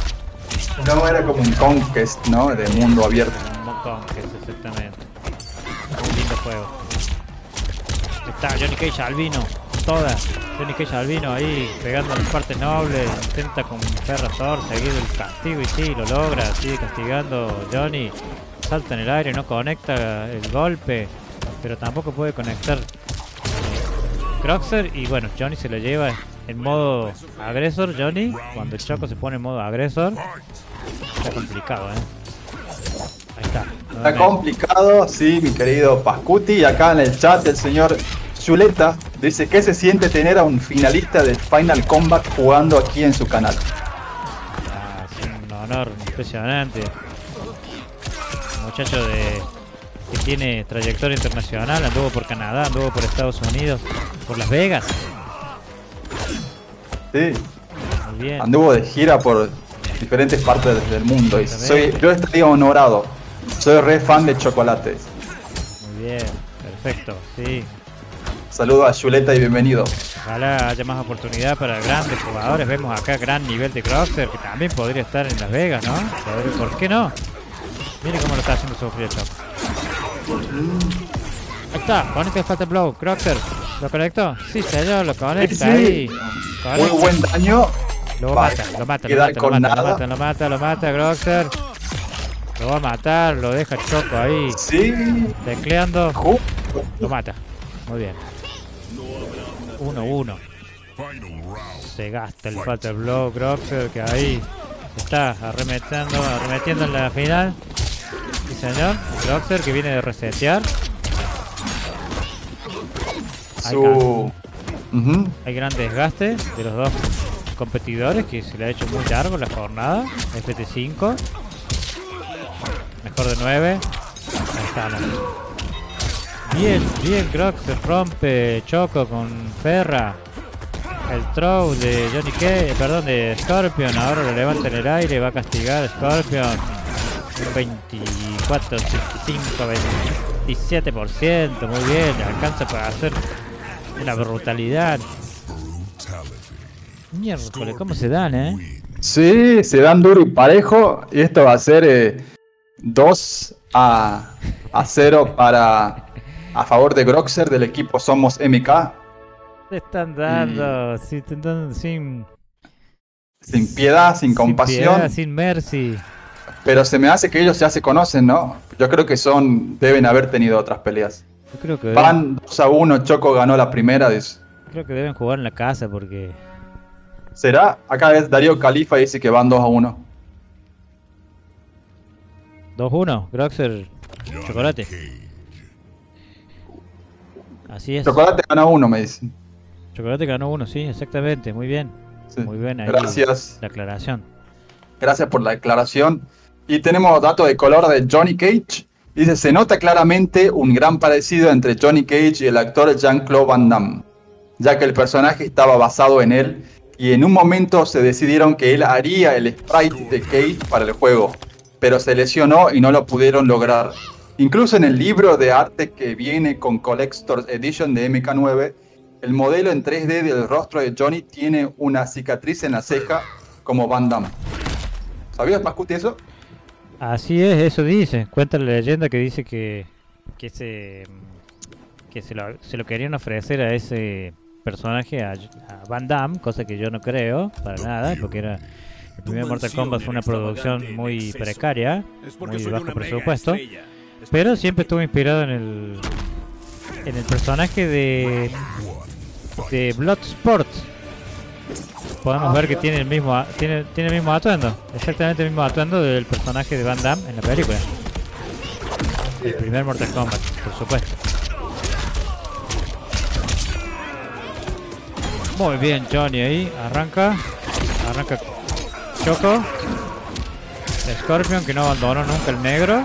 No era como un Conquest, ¿no? De mundo abierto. Un montón, que es exactamente. Un lindo juego. Está Johnny Cage albino, toda. Johnny Cage albino ahí, pegando las partes nobles, intenta con Ferrazor seguir el castigo y sí, lo logra, sigue castigando Johnny. Salta en el aire, no conecta el golpe, pero tampoco puede conectar Croxer y bueno, Johnny se lo lleva en modo agresor. Johnny, cuando el Choco se pone en modo agresor, está complicado, Ahí está. Está complicado, sí, mi querido Pascuti. Y acá en el chat el señor Chuleta dice que se siente tener a un finalista del Final Combat jugando aquí en su canal. Ah, es un honor impresionante. Un muchacho que tiene trayectoria internacional, anduvo por Canadá, anduvo por Estados Unidos, por Las Vegas. Sí, Muy bien. anduvo de gira por diferentes partes del mundo. Y yo estaría honorado. Soy re fan de chocolates. Muy bien, perfecto, sí. Saludo a Chuleta y bienvenido. Ojalá haya más oportunidad para grandes jugadores. Vemos acá gran nivel de Croxer, que también podría estar en Las Vegas, ¿no? ¿Por qué no? Mire cómo lo está haciendo sufrir el Choco. Ahí está, conecta el Fatal Blow, Croxer. ¿Lo conectó? Sí, señor, lo conecta Sí, ahí. muy Conecta. buen daño. Lo Va, mata, lo mata, queda con nada. lo mata, Groxer. Lo va a matar, lo deja Choco ahí, Sí, tecleando. ju- Lo mata. Muy bien. 1-1. Se gasta el Fatal Blow, Groxer, que ahí está arremetiendo en la final. Sí, señor. Groxer que viene de resetear. su... Ujú. Hay gran desgaste de los dos competidores, que se le ha hecho muy largo la jornada. FT5. Mejor de 9. Ahí estamos. Bien, Groxer rompe Choco con Ferra. El throw de Johnny Cage, perdón, de Scorpion. Ahora lo levanta en el aire, va a castigar a Scorpion. Un 24, 25, 27%. Muy bien, le alcanza para hacer una brutalidad. Miércoles, ¿cómo se dan, Sí, se dan duro y parejo. Y esto va a ser 2-0 a favor de Groxer del equipo Somos MK. Te están dando, sí, te están dando sin Sin piedad, sin compasión. piedad, sin mercy. Pero se me hace que ellos ya se conocen, ¿no? Yo creo que deben haber tenido otras peleas. Yo creo que Van 2-1, Choco ganó la primera. creo que deben jugar en la casa porque ¿Será? Acá es Darío Califa y dice que van 2-1. 2-1, Groxer, chocolate. Así es. Chocolate gana uno, me dicen. Chocolate ganó uno, sí, exactamente. Muy bien. Sí. Muy bien ahí. Gracias. La aclaración. Gracias por la declaración. Y tenemos datos de color de Johnny Cage. Dice, se nota claramente un gran parecido entre Johnny Cage y el actor Jean-Claude Van Damme, ya que el personaje estaba basado en él y en un momento se decidieron que él haría el sprite de Cage para el juego, pero se lesionó y no lo pudieron lograr. Incluso en el libro de arte que viene con Collector's Edition de MK9, el modelo en 3D del rostro de Johnny tiene una cicatriz en la ceja como Van Damme. ¿Sabías, Mascuti, eso? Así es, eso dice. Cuenta la leyenda que dice que se lo querían ofrecer a ese personaje, a Van Damme, cosa que yo no creo para nada, porque era el primer Mortal Kombat, fue una producción muy precaria, muy de bajo presupuesto, pero siempre estuvo inspirado en el personaje de Bloodsport. Podemos ver que tiene el mismo atuendo, exactamente el mismo atuendo del personaje de Van Damme en la película. El primer Mortal Kombat, por supuesto. Muy bien, Johnny ahí, arranca Choco. Scorpion, que no abandonó nunca el negro,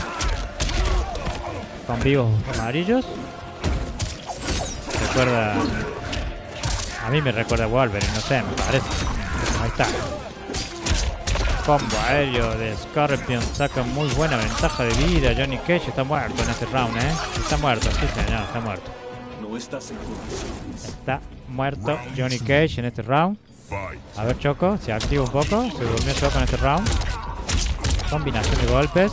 con vivos amarillos. Recuerda... A mí me recuerda a Wolverine, no sé, me parece. Ahí está. Combo aéreo de Scorpion, saca muy buena ventaja de vida. Johnny Cage está muerto en este round, Está muerto, sí señor, está muerto. No estás en condiciones. Está muerto Johnny Cage en este round. A ver, Choco, se activa un poco. Se durmió Choco en este round. Combinación de golpes.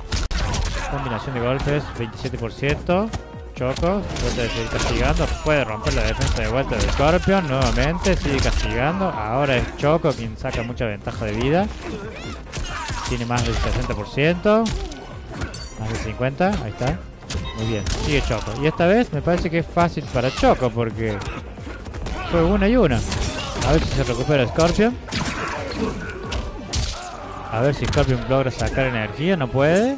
27%. Choco, vuelve a seguir castigando, puede romper la defensa de vuelta de Scorpion, nuevamente sigue castigando, ahora es Choco quien saca mucha ventaja de vida, tiene más del 60%, más del 50%, ahí está, muy bien, sigue Choco, y esta vez me parece que es fácil para Choco porque fue una y una, a ver si se recupera Scorpion, a ver si Scorpion logra sacar energía, no puede.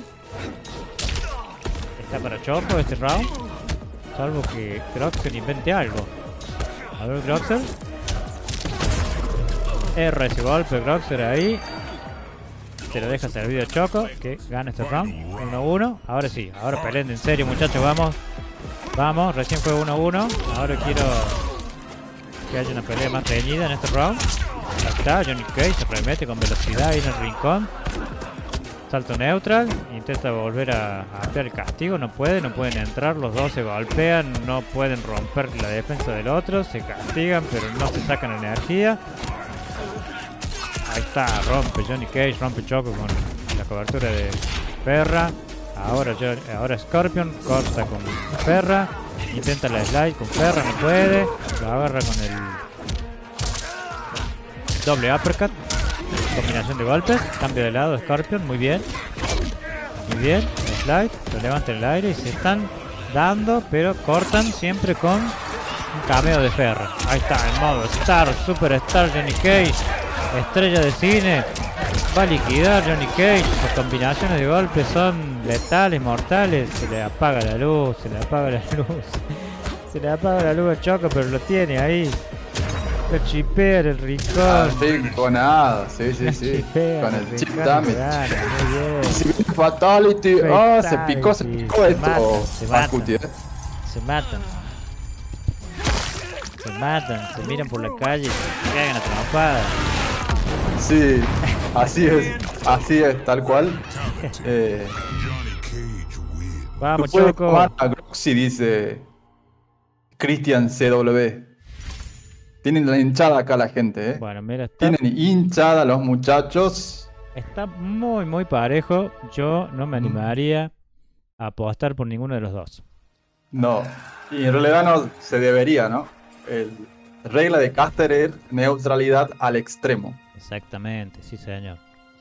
Está para Choco este round, salvo que Groxer invente algo. A ver, Groxer. Erra ese golpe, Groxer ahí. Se lo deja servido a Choco, que gana este round. 1-1. Ahora sí, ahora peleen en serio, muchachos, vamos. Vamos, recién fue 1-1. Ahora quiero que haya una pelea más reñida en este round. Ahí está, Johnny Cage se remete con velocidad ahí en el rincón. Salto neutral, intenta volver a ampliar el castigo, no pueden entrar, los dos se golpean, no pueden romper la defensa del otro, se castigan pero no se sacan energía. Ahí está, rompe Johnny Cage, rompe Choco con la cobertura de Ferra. Ahora Scorpion corta con Ferra, intenta la slide con Ferra, no puede, lo agarra con el doble uppercut. Combinación de golpes, cambio de lado Scorpion, muy bien, slide, lo levanta en el aire y se están dando, pero cortan siempre con un cameo de Ferra. Ahí está, en modo Star, Superstar Johnny Cage, estrella de cine, va a liquidar Johnny Cage, las combinaciones de golpes son letales, mortales, se le apaga la luz, se le apaga la luz a Choco, pero lo tiene ahí. Lo chipea en el rincón. Sí, con nada, sí. Con el chip damage. Si viene Fatality. Oh, se picó esto. Se matan, se miran por la calle y se cagan a trompadas. Sí, así es, tal cual. Vamos, Choco. A Groxy, dice Christian CW. Tienen la hinchada acá la gente, Bueno, mira, tienen hinchada los muchachos. Está muy parejo. Yo no me animaría a apostar por ninguno de los dos. No, y en realidad no se debería, ¿no? Regla de caster es neutralidad al extremo. Exactamente, sí señor.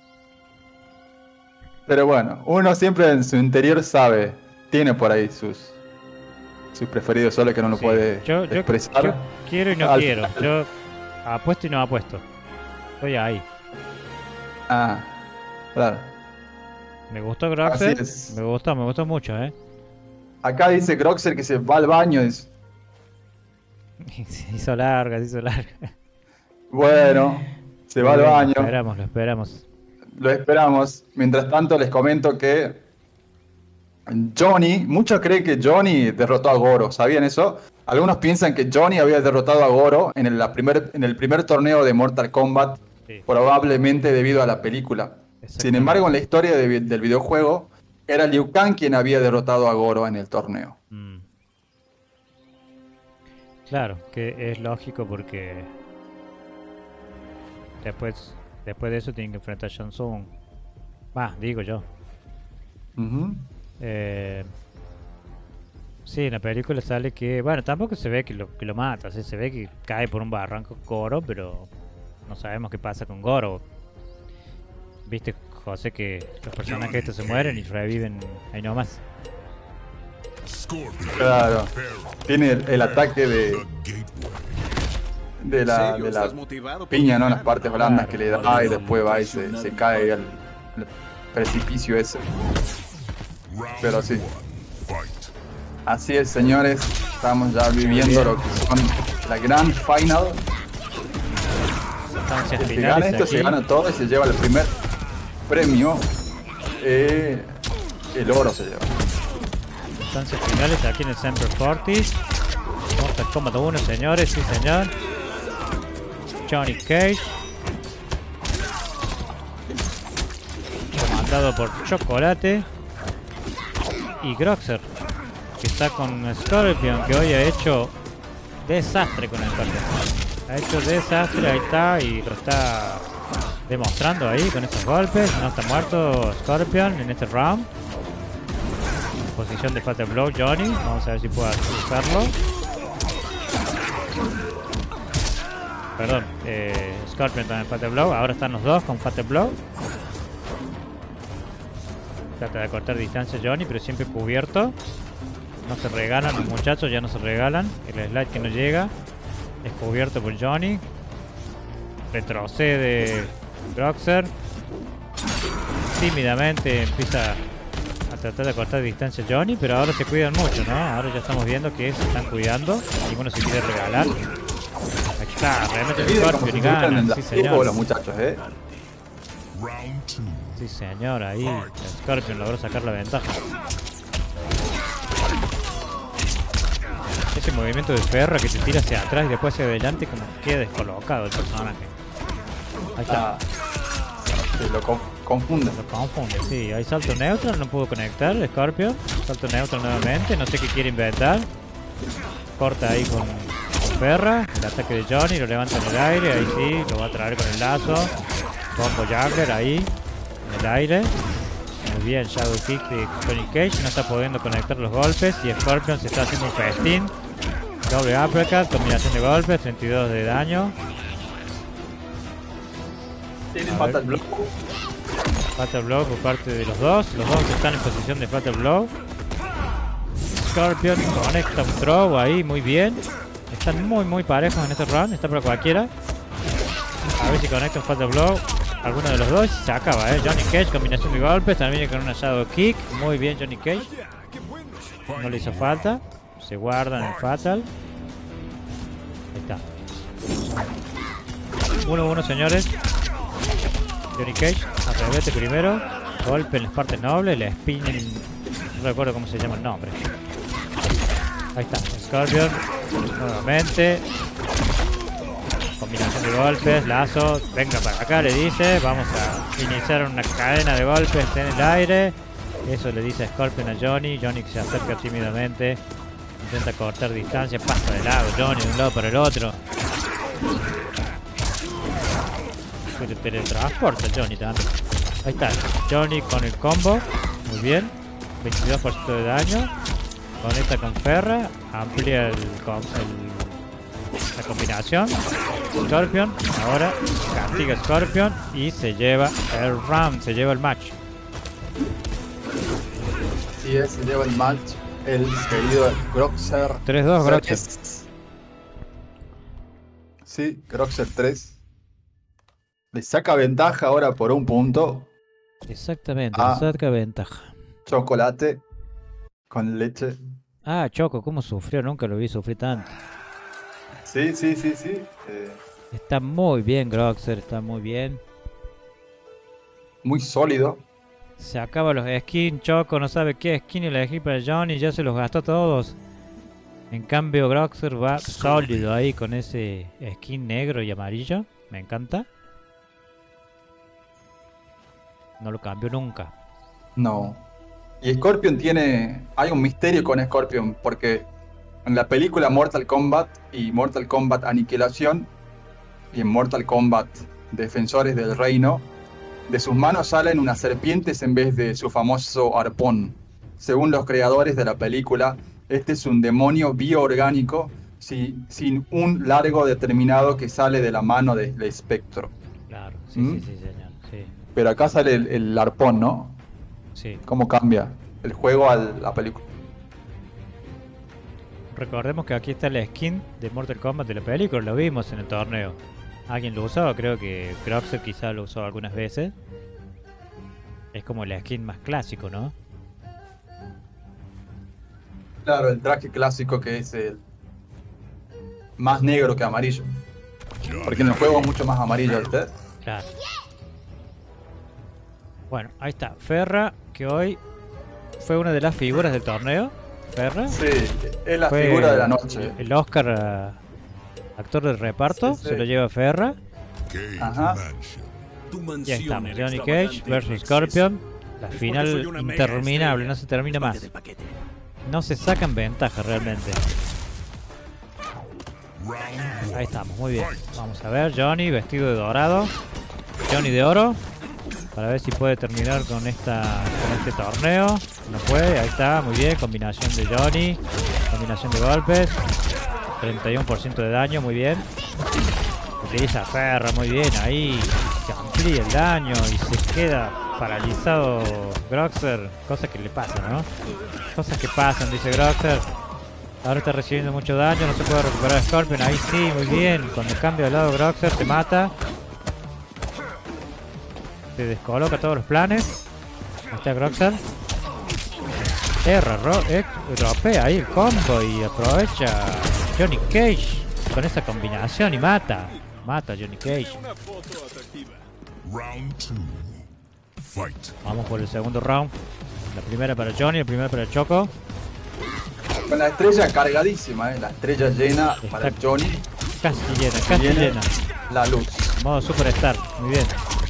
Pero bueno, uno siempre en su interior sabe, tiene por ahí sus preferidos, solo que no lo puede expresar. Yo quiero y no quiero. Yo apuesto y no apuesto. Estoy ahí. Ah, claro. Me gustó Groxer. Me gustó mucho, Acá dice Groxer que se va al baño. Se hizo larga, se hizo larga. Bueno, se va al Bien, baño. lo esperamos. Lo esperamos. Mientras tanto, les comento que Johnny, muchos creen que Johnny derrotó a Goro. ¿Sabían eso? Algunos piensan que Johnny había derrotado a Goro en el primer torneo de Mortal Kombat, Sí. probablemente debido a la película. Sin embargo, en la historia del videojuego, era Liu Kang quien había derrotado a Goro en el torneo. Mm. Claro, que es lógico porque después de eso tienen que enfrentar a Shang Tsung. Digo yo. Ujú. Sí, en la película sale que, bueno, tampoco se ve que lo mata, ¿sí? Se ve que cae por un barranco Goro, pero no sabemos qué pasa con Goro. Viste, José, que los personajes estos se mueren y reviven ahí nomás. Claro. Tiene el ataque de ¿En la, serio de la estás motivado por piña, ¿no? Las ganar? partes blandas que le da y después va y se cae al precipicio ese. Pero sí. Así es, señores. Estamos ya viviendo lo que son la Grand Final. Instancias El que finales gana esto aquí. se gana todo y se lleva el primer premio. El oro se lleva. Instancias finales aquí en el Semper Fortis. Mortal Kombat 1, señores, sí señor. Johnny Cage. Comandado por Chocolate. Y Groxer, que está con Scorpion, que hoy ha hecho desastre con el Scorpion. Ha hecho desastre, ahí está, y lo está demostrando ahí con esos golpes. No está muerto Scorpion en este round. Posición de Fatal Blow Johnny. Vamos a ver si puedo usarlo. Perdón, Scorpion también Fatal Blow. Ahora están los dos con Fatal Blow. Trata de cortar distancia Johnny, pero siempre cubierto. No se regalan los muchachos, ya no se regalan. El slide que no llega es cubierto por Johnny. Retrocede Groxer. Tímidamente empieza a tratar de cortar distancia Johnny, pero ahora se cuidan mucho, ¿no? Ahora ya estamos viendo que se están cuidando. Ninguno se quiere regalar. Aquí está, remete el Scorpion y gana. Sí, señor. Los muchachos, Sí, señor, ahí Scorpion logró sacar la ventaja. Ese movimiento de ferro que te tira hacia atrás y después hacia adelante, como que queda descolocado el personaje. Ahí está. Se lo confunde. Lo confunde, sí. Hay salto neutral, no pudo conectar Scorpion. Salto neutral nuevamente, no sé qué quiere inventar. Corta ahí con Ferra. El ataque de Johnny, lo levanta en el aire, ahí sí, lo va a traer con el lazo. Combo Juggler ahí, en el aire. Muy bien, Shadow Kick de Johnny Cage. No está pudiendo conectar los golpes y Scorpion se está haciendo un festín. Doble uppercut, combinación de golpes, 32 de daño. Tiene Fatal Blow. Fatal Blow por parte de los dos. Los dos están en posición de Fatal Blow. Scorpion conecta un throw ahí, muy bien. Están muy parejos en este round. Está para cualquiera. A ver si conecta un Fatal Blow. Alguno de los dos se acaba, Johnny Cage, combinación de golpes. También con una Shadow Kick. Muy bien, Johnny Cage. No le hizo falta. Se guarda en el Fatal. Ahí está. 1-1, señores. Johnny Cage, arrebete primero. Golpe en las partes nobles. Le spinning. No recuerdo cómo se llama el nombre. Ahí está. Scorpion. Nuevamente. Combinación de golpes. Lazo. Venga para acá, le dice. Vamos a iniciar una cadena de golpes en el aire. Eso le dice Scorpion a Johnny. Johnny se acerca tímidamente. Intenta cortar distancia. Pasa de lado. Johnny de un lado para el otro. Se teletransporta Johnny también. Ahí está. Johnny con el combo. Muy bien. 22% de daño. Conecta con Ferra. Amplía la combinación. Scorpion. Ahora castiga Scorpion. Y se lleva el round. Se lleva el match. Así es, se lleva el match. El querido Groxer. 3-2 Groxer. Sí, Groxer 3. Le saca ventaja ahora por un punto. Exactamente. Ah. Le saca ventaja. Chocolate. con leche. Ah, Choco, cómo sufrió, nunca lo vi sufrir tanto. Sí, sí, sí, sí. Está muy bien, Groxer, está muy bien. Muy sólido. Se acaba los skins, Choco no sabe qué skin elegir para Johnny, ya se los gastó todos. En cambio, Groxer va sólido ahí con ese skin negro y amarillo. Me encanta. No lo cambio nunca. No. Y Scorpion hay un misterio con Scorpion, porque en la película Mortal Kombat y Mortal Kombat Aniquilación y en Mortal Kombat Defensores del Reino, de sus manos salen unas serpientes en vez de su famoso arpón. Según los creadores de la película, este es un demonio bioorgánico sin un largo determinado que sale de la mano del espectro. Claro, sí, ¿Mm? sí, sí, señor. Sí, Pero acá sale el arpón, ¿no? sí. ¿Cómo cambia el juego a la película? Recordemos que aquí está la skin de Mortal Kombat de la película, lo vimos en el torneo. ¿Alguien lo usaba? Creo que Groxer quizá lo usó algunas veces. Es como el skin más clásico, ¿no? Claro, el traje clásico que es el más negro que amarillo. Porque en el juego es mucho más amarillo, ¿viste? Claro. Bueno, ahí está. Ferra, que hoy fue una de las figuras del torneo. Ferra. Sí, es la Fue figura de la noche. El Oscar actor de reparto, Sí, sí. se lo lleva Ferra. Ajá. Tu Ya mansión estamos, era Johnny Cage extravagante y versus princesa. Scorpion. La Es porque final soy una mega interminable, estrella. no se termina más. Parte del paquete. No se sacan ventaja realmente. Ahí estamos, muy bien. Vamos a ver, Johnny vestido de dorado. Johnny de oro. Para ver si puede terminar con este torneo. No puede, ahí está, muy bien. Combinación de Johnny. Combinación de golpes. 31% de daño, muy bien. Utiliza Ferra, muy bien, ahí. Se amplía el daño y se queda paralizado Groxer. Cosas que le pasan, ¿no? Cosas que pasan, dice Groxer. Ahora está recibiendo mucho daño, no se puede recuperar Scorpion. Ahí sí, muy bien. Cuando cambia de lado Groxer te mata. Te descoloca todos los planes. Ahí está Groxer. Dropea ahí el combo y aprovecha Johnny Cage con esa combinación y mata. Mata a Johnny Cage. Round 2. Fight. Vamos por el segundo round. La primera para Johnny, la primera para Choco. Con la estrella cargadísima, la estrella llena para Johnny. Casi llena, Se casi viene llena. la luz. Modo Superstar, muy bien.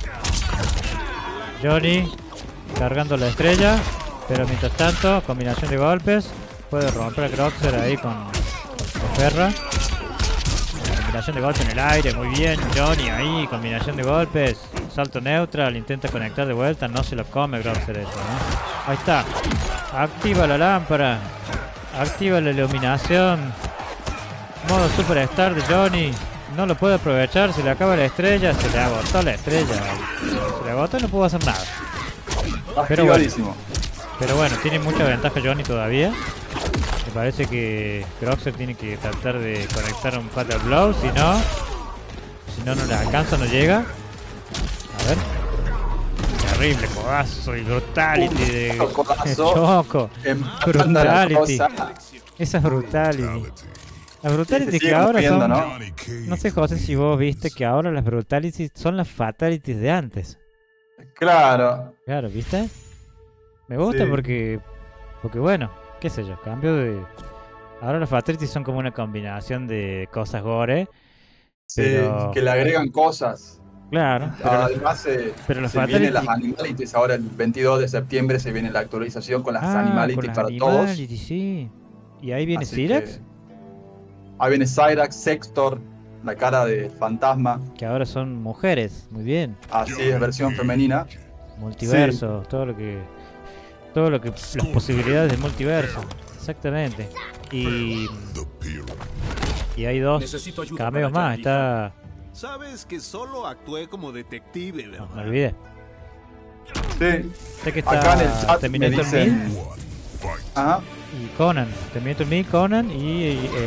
Johnny cargando la estrella, pero mientras tanto, combinación de golpes. Puede romper a Groxer ahí con Ferra. Combinación de golpes en el aire, muy bien. Johnny ahí, combinación de golpes. Salto neutral, intenta conectar de vuelta. No se lo come Groxer eso, ¿no? Ahí está. Activa la lámpara. Activa la iluminación. Modo Superstar de Johnny. No lo puede aprovechar, se le acaba la estrella, se le agotó la estrella. Se le agotó y no pudo hacer nada. Activadísimo. Pero bueno, tiene mucha ventaja Johnny todavía. Me parece que Groxer tiene que tratar de conectar un Fatal Blow, si no le alcanza, no llega. A ver. Terrible codazo y brutality de Codazo. Choco. Empatando la Brutality. cosa. Esa es brutality. Las brutality Se que sigue ahora moviendo, son... ¿no? Johnny Cage. No sé, José, si vos viste que ahora las brutalities son las fatalities de antes. Claro. Claro, ¿viste? Me gusta Sí. porque bueno, qué sé yo, cambio de... Ahora las fatalities son como una combinación de cosas gore. Sí, Pero- que le agregan cosas. Claro, pero las- Además, pero los se vienen las fatality- animalities. Ahora el 22 de septiembre se viene la actualización con las con animalities las para animalities, sí. Y ahí viene Así Cyrax, que- Ahí viene Cyrax, Sextor, la cara de fantasma. que ahora son mujeres, muy bien. Así es, versión femenina. Multiverso, todo lo que las posibilidades del multiverso. Exactamente. Y The Pyramid. hay dos Necesito ayuda cameos para más, Johnny. está... Sabes que solo actué como detective, No, ¿verdad? me olvidé. Sí. Sé que Acá en el está chat me Terminator dicen. Mil One. Fight. Ajá. y Conan. Terminator Mil, Conan y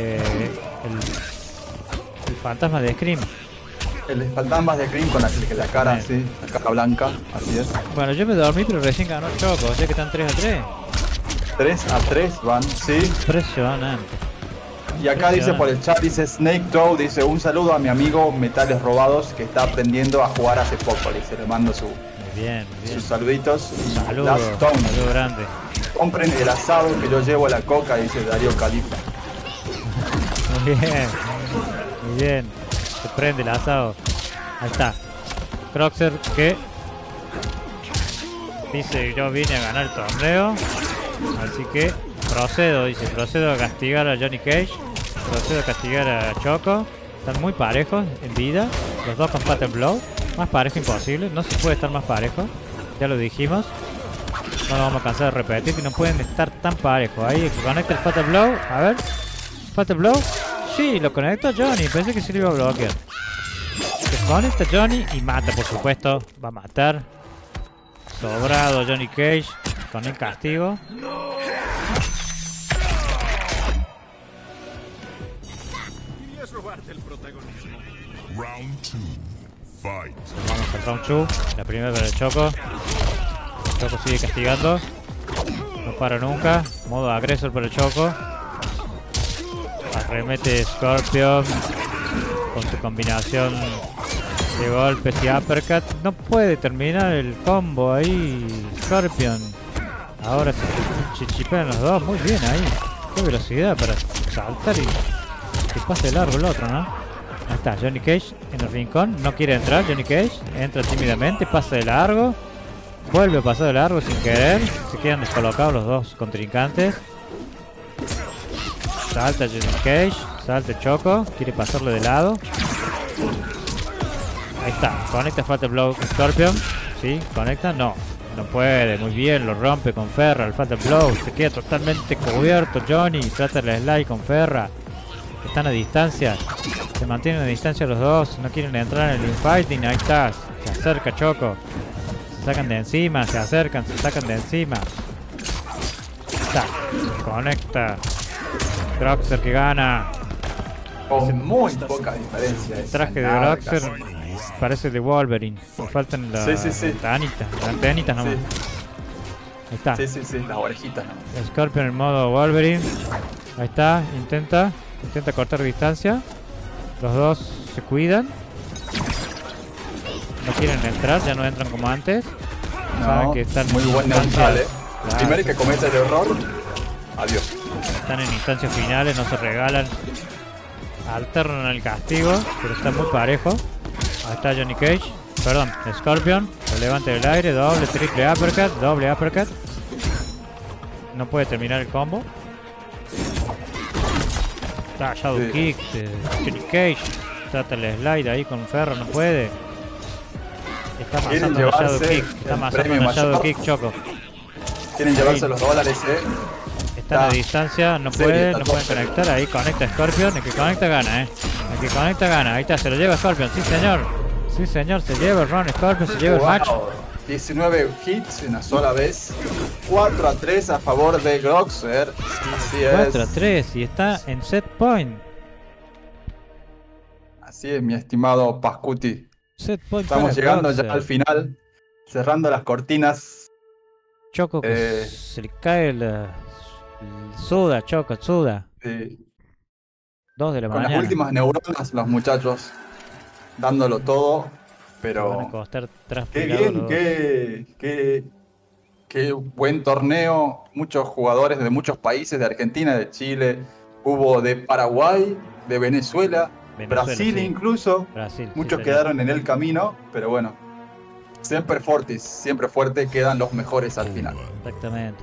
el fantasma de Scream. El fantasma de Green con la cara Bien. así, la cara blanca, así es. Bueno, yo me dormí, pero recién ganó Choco, o sea que están 3-3. 3-3 van, sí. Impresionante. Y acá dice por el chat, dice Snake Toe, dice un saludo a mi amigo Metales Robados que está aprendiendo a jugar hace poco. Dice, le mando Muy bien, muy bien. sus saluditos. Y Saludos, Last Stone. saludo grande. Compren el asado que yo llevo a la coca, dice Darío Califa. Muy bien, muy bien. Se prende el asado. Ahí está. Croxer que dice yo vine a ganar el torneo. Así que procedo, dice, procedo a castigar a Johnny Cage. Procedo a castigar a Choco. Están muy parejos en vida. Los dos con Fatal Blow. Más parejo imposible. No se puede estar más parejo. Ya lo dijimos. No lo vamos a cansar de repetir que no pueden estar tan parejos. Ahí conecta el Fatal Blow. A ver. Fatal Blow. Sí, lo conecta Johnny. Pensé que se lo iba a bloquear. Se conecta Johnny y mata, por supuesto. Va a matar. Sobrado Johnny Cage. Con el castigo. Querías robarte el protagonismo. Round 2. Fight. Vamos al round 2. La primera para el Choco. Choco sigue castigando. No para nunca. Modo agresor para el Choco. Arremete Scorpion. Con su combinación de golpes y uppercut. No puede terminar el combo ahí. Scorpion. Ahora se chichipean los dos. Muy bien ahí. Qué velocidad para saltar y que pase de largo el otro, ¿no? Ahí está, Johnny Cage en el rincón. No quiere entrar Johnny Cage. Entra tímidamente, pasa de largo. Vuelve a pasar de largo sin querer. Se quedan descolocados los dos contrincantes. Salta Johnny Cage. Salta Choco. Quiere pasarlo de lado. Ahí está. Conecta Fatal Blow Scorpion. ¿Sí? ¿Conecta? No. No puede. Muy bien. Lo rompe con Ferra. El Fatal Blow. Se queda totalmente cubierto Johnny. Trata el slide con Ferra. Están a distancia. Se mantienen a distancia los dos. No quieren entrar en el infighting. Ahí está. Se acerca Choco. Se sacan de encima. Se acercan. Se sacan de encima. Está. Conecta. Croxer que gana. Con muy poca diferencia. El traje de Nada, Croxer casi. parece de Wolverine. Le faltan las Sí. antenitas. Las antenitas nomás. Sí. Ahí está. Sí, las orejitas, ¿no? Scorpion en modo Wolverine. Ahí está. Intenta cortar distancia. Los dos se cuidan. No quieren entrar. Ya no entran como antes. Saben No, que están muy en buen instancias- neutral, ¿eh? Claro, Primero que comete el error, adiós. están en instancias finales. No se regalan. Alternan el castigo. Pero está muy parejo. Ahí está Johnny Cage. Perdón, Scorpion. Lo levanta del aire. Doble, triple uppercut. Doble uppercut. No puede terminar el combo. Está Shadow Sí. Kick de Johnny Cage. Trata el slide ahí con Ferro. No puede. Está Quieren amasando una Shadow llevarse Kick. Está el amasando premio una Shadow mayor. Kick Choco. Quieren llevarse los dólares, Están a Está. distancia. No Serie, pueden. está No todo pueden serio. conectar. Ahí conecta Scorpion. El que conecta gana, El que conecta gana. Ahí está. Se lo lleva Scorpion. Sí, señor. Sí, señor. Se lleva el run Scorpion. Se lleva el match. Wow. 19 hits en una sola vez. 4-3 a favor de Groxer. Así es. 4-3 y está en set point. Así es, mi estimado Pascuti. Set point Estamos para llegando Groxer. ya al final. Cerrando las cortinas. Choco que se le cae el suda, Choco, suda. 2 de la Con mañana. las últimas neuronas, los muchachos. Dándolo todo. Van a Pero costar qué transpirados bien, los dos. qué buen torneo. Muchos jugadores de muchos países, de Argentina, de Chile. Hubo de Paraguay, de Venezuela, Brasil sí. incluso. Brasil. sí, Muchos señor. quedaron en el camino, pero bueno. Siempre fortis, siempre fuerte, quedan los mejores al final. Exactamente.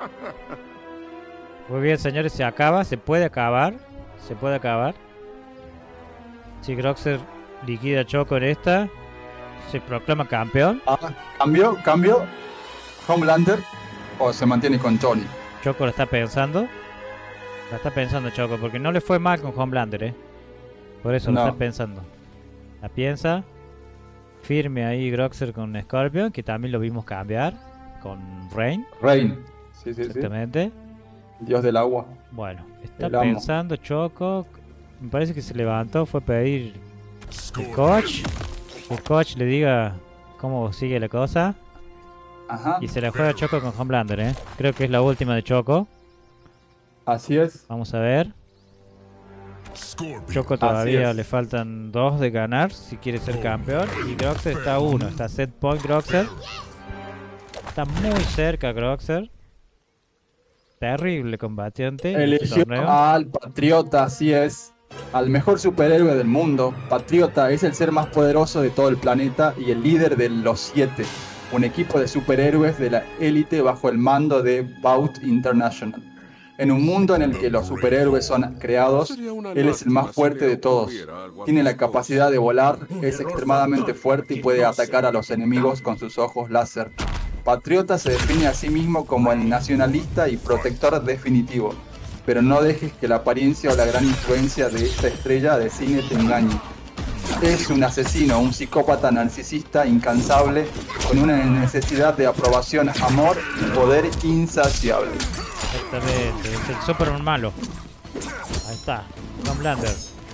Muy bien, señores, se acaba, se puede acabar. Se puede acabar. Si Groxer liquida a Choco en esta, se proclama campeón. Ah, cambio. Homelander o se mantiene con Tony. Choco lo está pensando. La está pensando Choco, porque no le fue mal con Homelander, Por eso No. lo está pensando. La piensa. Firme ahí Groxer con Scorpion, que también lo vimos cambiar. Con Rain, Rain. Sí. exactamente. Dios del agua. Bueno, está El amo. pensando Choco. Me parece que se levantó, fue a pedir el coach. El coach le diga cómo sigue la cosa. Ajá. Y se la juega Choco con Homelander, Creo que es la última de Choco. Así es. Vamos a ver. Scorpion. Choco Así todavía es. le faltan 2 de ganar si quiere ser campeón. Y Groxer está a 1. Está set point Groxer. Está muy cerca Groxer. Terrible combatiente en este Eligió torneo. al Patriota, así es. Al mejor superhéroe del mundo. Patriota es el ser más poderoso de todo el planeta y el líder de los 7. Un equipo de superhéroes de la élite bajo el mando de Vought International. En un mundo en el que los superhéroes son creados, él es el más fuerte de todos. Tiene la capacidad de volar, es extremadamente fuerte y puede atacar a los enemigos con sus ojos láser. Patriota se define a sí mismo como el nacionalista y protector definitivo, pero no dejes que la apariencia o la gran influencia de esta estrella de cine te engañe. Es un asesino, un psicópata narcisista incansable, con una necesidad de aprobación, amor y poder insaciable. Exactamente, es el Superman malo. Ahí está, Homelander.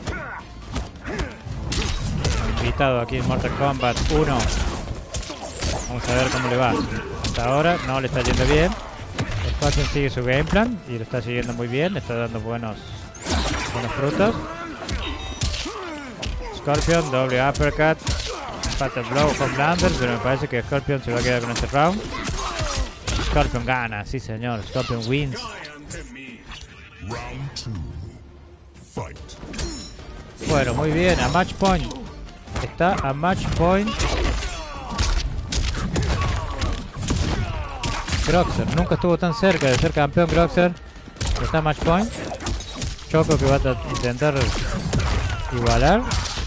Invitado aquí en Mortal Kombat 1. Vamos a ver cómo le va. Hasta ahora no le está yendo bien. Scorpion sigue su game plan y lo está siguiendo muy bien. Le está dando buenos frutos. Scorpion, doble uppercut. Fatal blow, Homelander, pero me parece que Scorpion se va a quedar con este round. Scorpion gana, sí señor. Scorpion wins. Round 2. Fight. Bueno, muy bien, a match point. Está a match point. Groxer, nunca estuvo tan cerca de ser campeón Groxer. Está a match point. Choco que va a intentar igualar.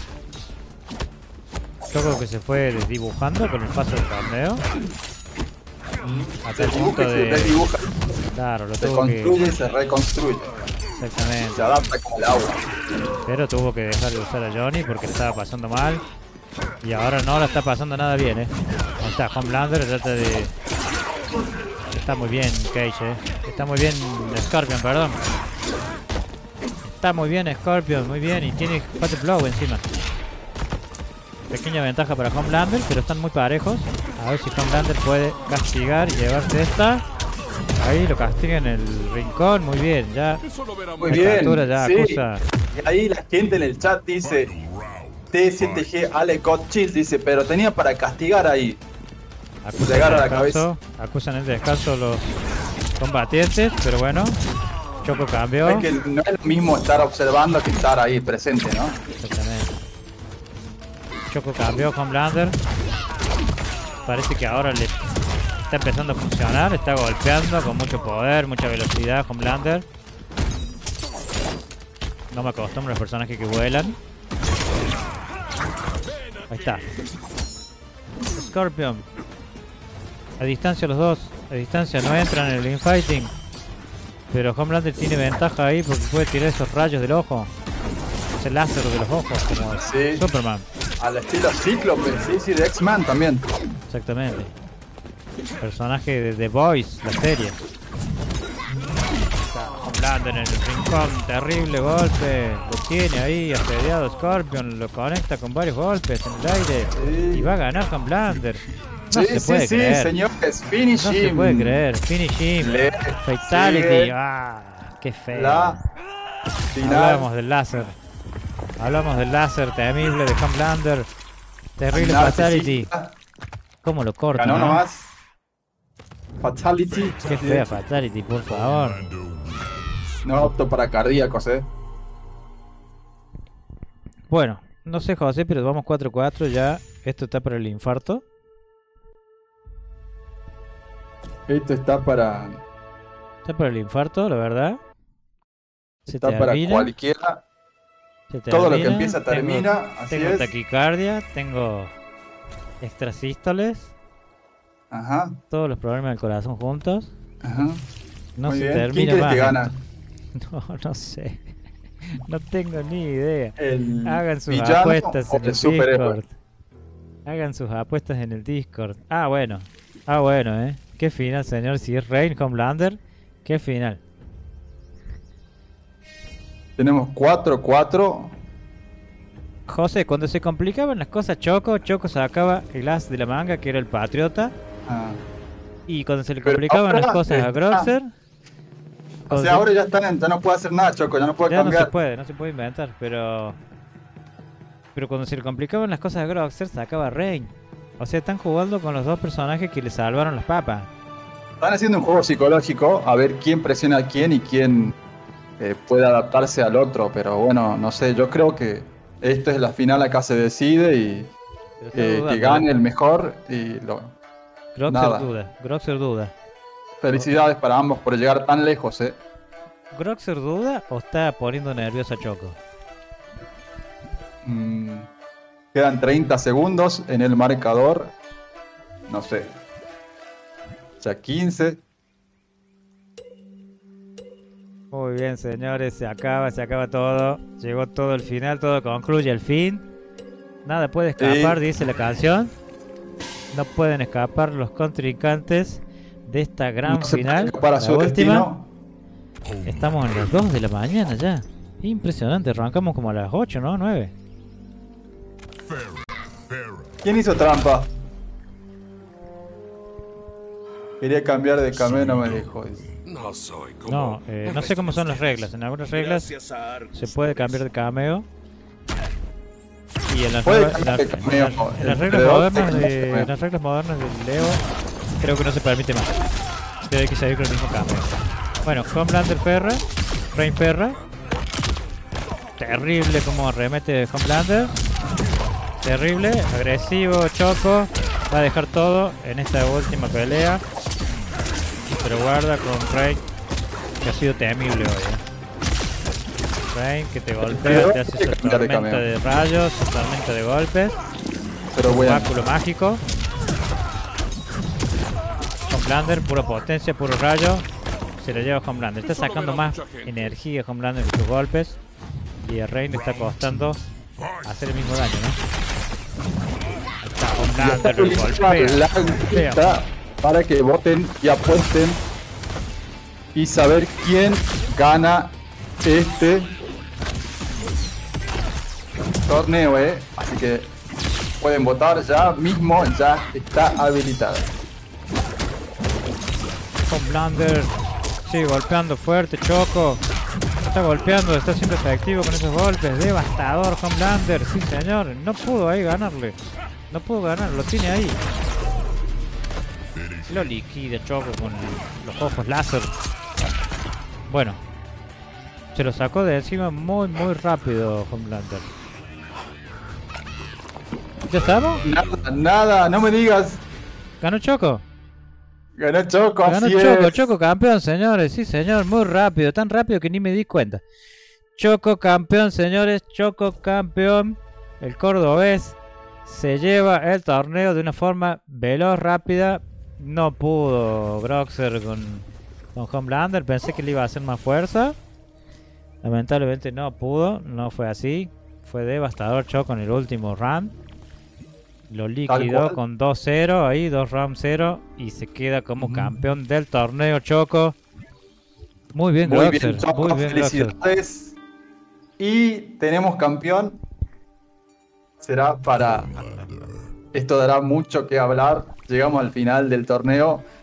Choco que se fue desdibujando con el paso del torneo. Hasta el punto Se de... desdibuja, Claro, lo se tuvo que... construye y se reconstruye. Exactamente. Se adapta como el agua. Pero tuvo que dejar de usar a Johnny porque le estaba pasando mal. Y ahora no la está pasando nada bien, Ahí está Homelander, trata de... Está muy bien Cage, Está muy bien Scorpion, perdón. Está muy bien Scorpion, muy bien. Y tiene Fatal Blow encima. Pequeña ventaja para Homelander, pero están muy parejos. A ver si Homelander puede castigar y llevarse esta. Ahí lo castiga en el rincón, muy bien. Ya Muy la bien. captura ya Sí. acusa. Y ahí la gente en el chat dice, T7G Ale Cochis dice, pero tenía para castigar ahí. Acusan Le agarra el la descanso, acusan el descanso los combatientes, pero bueno. Choco cambió. Es que no es lo mismo estar observando que estar ahí presente, ¿no? Exactamente. Choco cambió Homelander. Parece que ahora le está empezando a funcionar. Está golpeando con mucho poder, mucha velocidad Homelander. No me acostumbro a los personajes que vuelan. Ahí está. Scorpion. A distancia los dos. A distancia no entran en el infighting. Pero Homelander tiene ventaja ahí porque puede tirar esos rayos del ojo. Ese láser de los ojos como Sí. Superman. Al estilo Cíclope, sí, de X-Men también. Exactamente. Personaje de The Boys, la serie. Está Homelander en el rincón, terrible golpe. Lo tiene ahí asediado Scorpion, lo conecta con varios golpes en el aire. Sí. Y va a ganar Homelander. No se puede sí, creer. señores, finish No se him. puede creer. Finish him. Le Fatality. sigue Ah, qué feo. La final. Hablábamos del láser. Hablamos del láser temible de Homelander. Terrible Narcisista. Fatality. ¿Cómo lo corta? Ganó ¿no? nomás. Fatality. Qué fea Fatality, por favor. No opto para cardíacos, Bueno, no sé, José, pero vamos 4-4 ya. Esto está para el infarto. Esto está para. Está para el infarto, la verdad. Se Está para termina, cualquiera. se Todo lo que termina. empieza termina. Así Tengo es. taquicardia, tengo extrasístoles, Ajá. todos los problemas del corazón juntos. Ajá. No Muy se bien. termina ¿Quién crees más. que gana? No sé. No tengo ni idea. ¿El Hagan sus villano apuestas o en el el superhéroe? Discord. Hagan sus apuestas en el Discord. Ah, bueno. Ah, bueno, Qué final, señor. Si es Rain Homelander, qué final. Tenemos 4-4. José, cuando se complicaban las cosas, Choco sacaba el as de la manga, que era el Patriota. Ah, Y cuando se le Pero complicaban ahora las cosas a está. Groxer, O sea, ahora ya no puede hacer nada, Choco, ya no puede ya cambiar. no se puede inventar, pero cuando se le complicaban las cosas a Groxer sacaba a Rain. O sea, están jugando con los dos personajes que le salvaron las papas. Están haciendo un juego psicológico a ver quién presiona a quién y quién puede adaptarse al otro. Pero bueno, no sé, yo creo que esto es la final, acá se decide y Pero está que dudando, gane el mejor. Y nada. Groxer duda. Felicidades para ambos por llegar tan lejos, ¿Groxer duda o está poniendo nervioso a Choco? Quedan 30 segundos en el marcador. No sé. Ya 15. Muy bien, señores, se acaba todo. Llegó todo el final, todo concluye el fin. Nada puede escapar, dice la canción. No pueden escapar los contrincantes de esta gran No se final. puede escapar a La su última. destino. Estamos en las 2 de la mañana ya. Impresionante, arrancamos como a las 8, ¿no? 9. ¿Quién hizo trampa? Quería cambiar de camino, no me dijo. No soy como... No, no sé cómo son las reglas. En algunas reglas Gracias a Ark. se puede cambiar de cameo. Y en las, Puede nuevas- cambiar de cameo, en las reglas entre dos modernas cambios de de cameo. en las reglas modernas del Leo creo que no se permite más. Debe que seguir con el mismo cameo. Bueno, Homelander Ferra, Rain Ferra. Terrible como arremete Homelander. Terrible, agresivo, Choco. Va a dejar todo en esta última pelea. Pero guarda con Rain, que ha sido temible hoy. Rain, que te golpea, te hace esa tormenta de rayos, tormenta de golpes. Pero bueno, Báculo mágico. Homelander, pura potencia, puro rayo. Se lo lleva Homelander. Está sacando más energía Homelander que sus golpes. Y a Rain le está costando hacer el mismo daño, ¿no? Ahí está Homelander, lo golpea. la encuesta para que voten y apuesten y saber quién gana este torneo, Así que pueden votar ya mismo, ya está habilitado. Homelander sigue golpeando fuerte, Choco. Está golpeando, está siendo efectivo con esos golpes. Devastador Homelander, sí señor. No pudo ahí ganarle. No pudo ganar, lo tiene ahí. Lo liquida Choco con los ojos láser. Bueno. Se lo sacó de encima muy rápido Homelander. ¿Ya estamos? Nada, no me digas. ¿Ganó Choco? Ganó Choco, Ganó así Choco, es. Choco campeón, señores. Sí, señor, muy rápido, tan rápido que ni me di cuenta. Choco campeón, señores, Choco campeón. El cordobés se lleva el torneo de una forma veloz, rápida. No pudo Groxer con Homelander. Pensé que le iba a hacer más fuerza. Lamentablemente no pudo, no fue así. Fue devastador Choco en el último round. Lo liquidó con 2-0 ahí, 2 rounds 0 y se queda como campeón del torneo Choco. Muy bien, Muy Groxer, bien, Choco, muy bien, Groxer. felicidades. Y tenemos campeón. Será para... Esto dará mucho que hablar. Llegamos al final del torneo.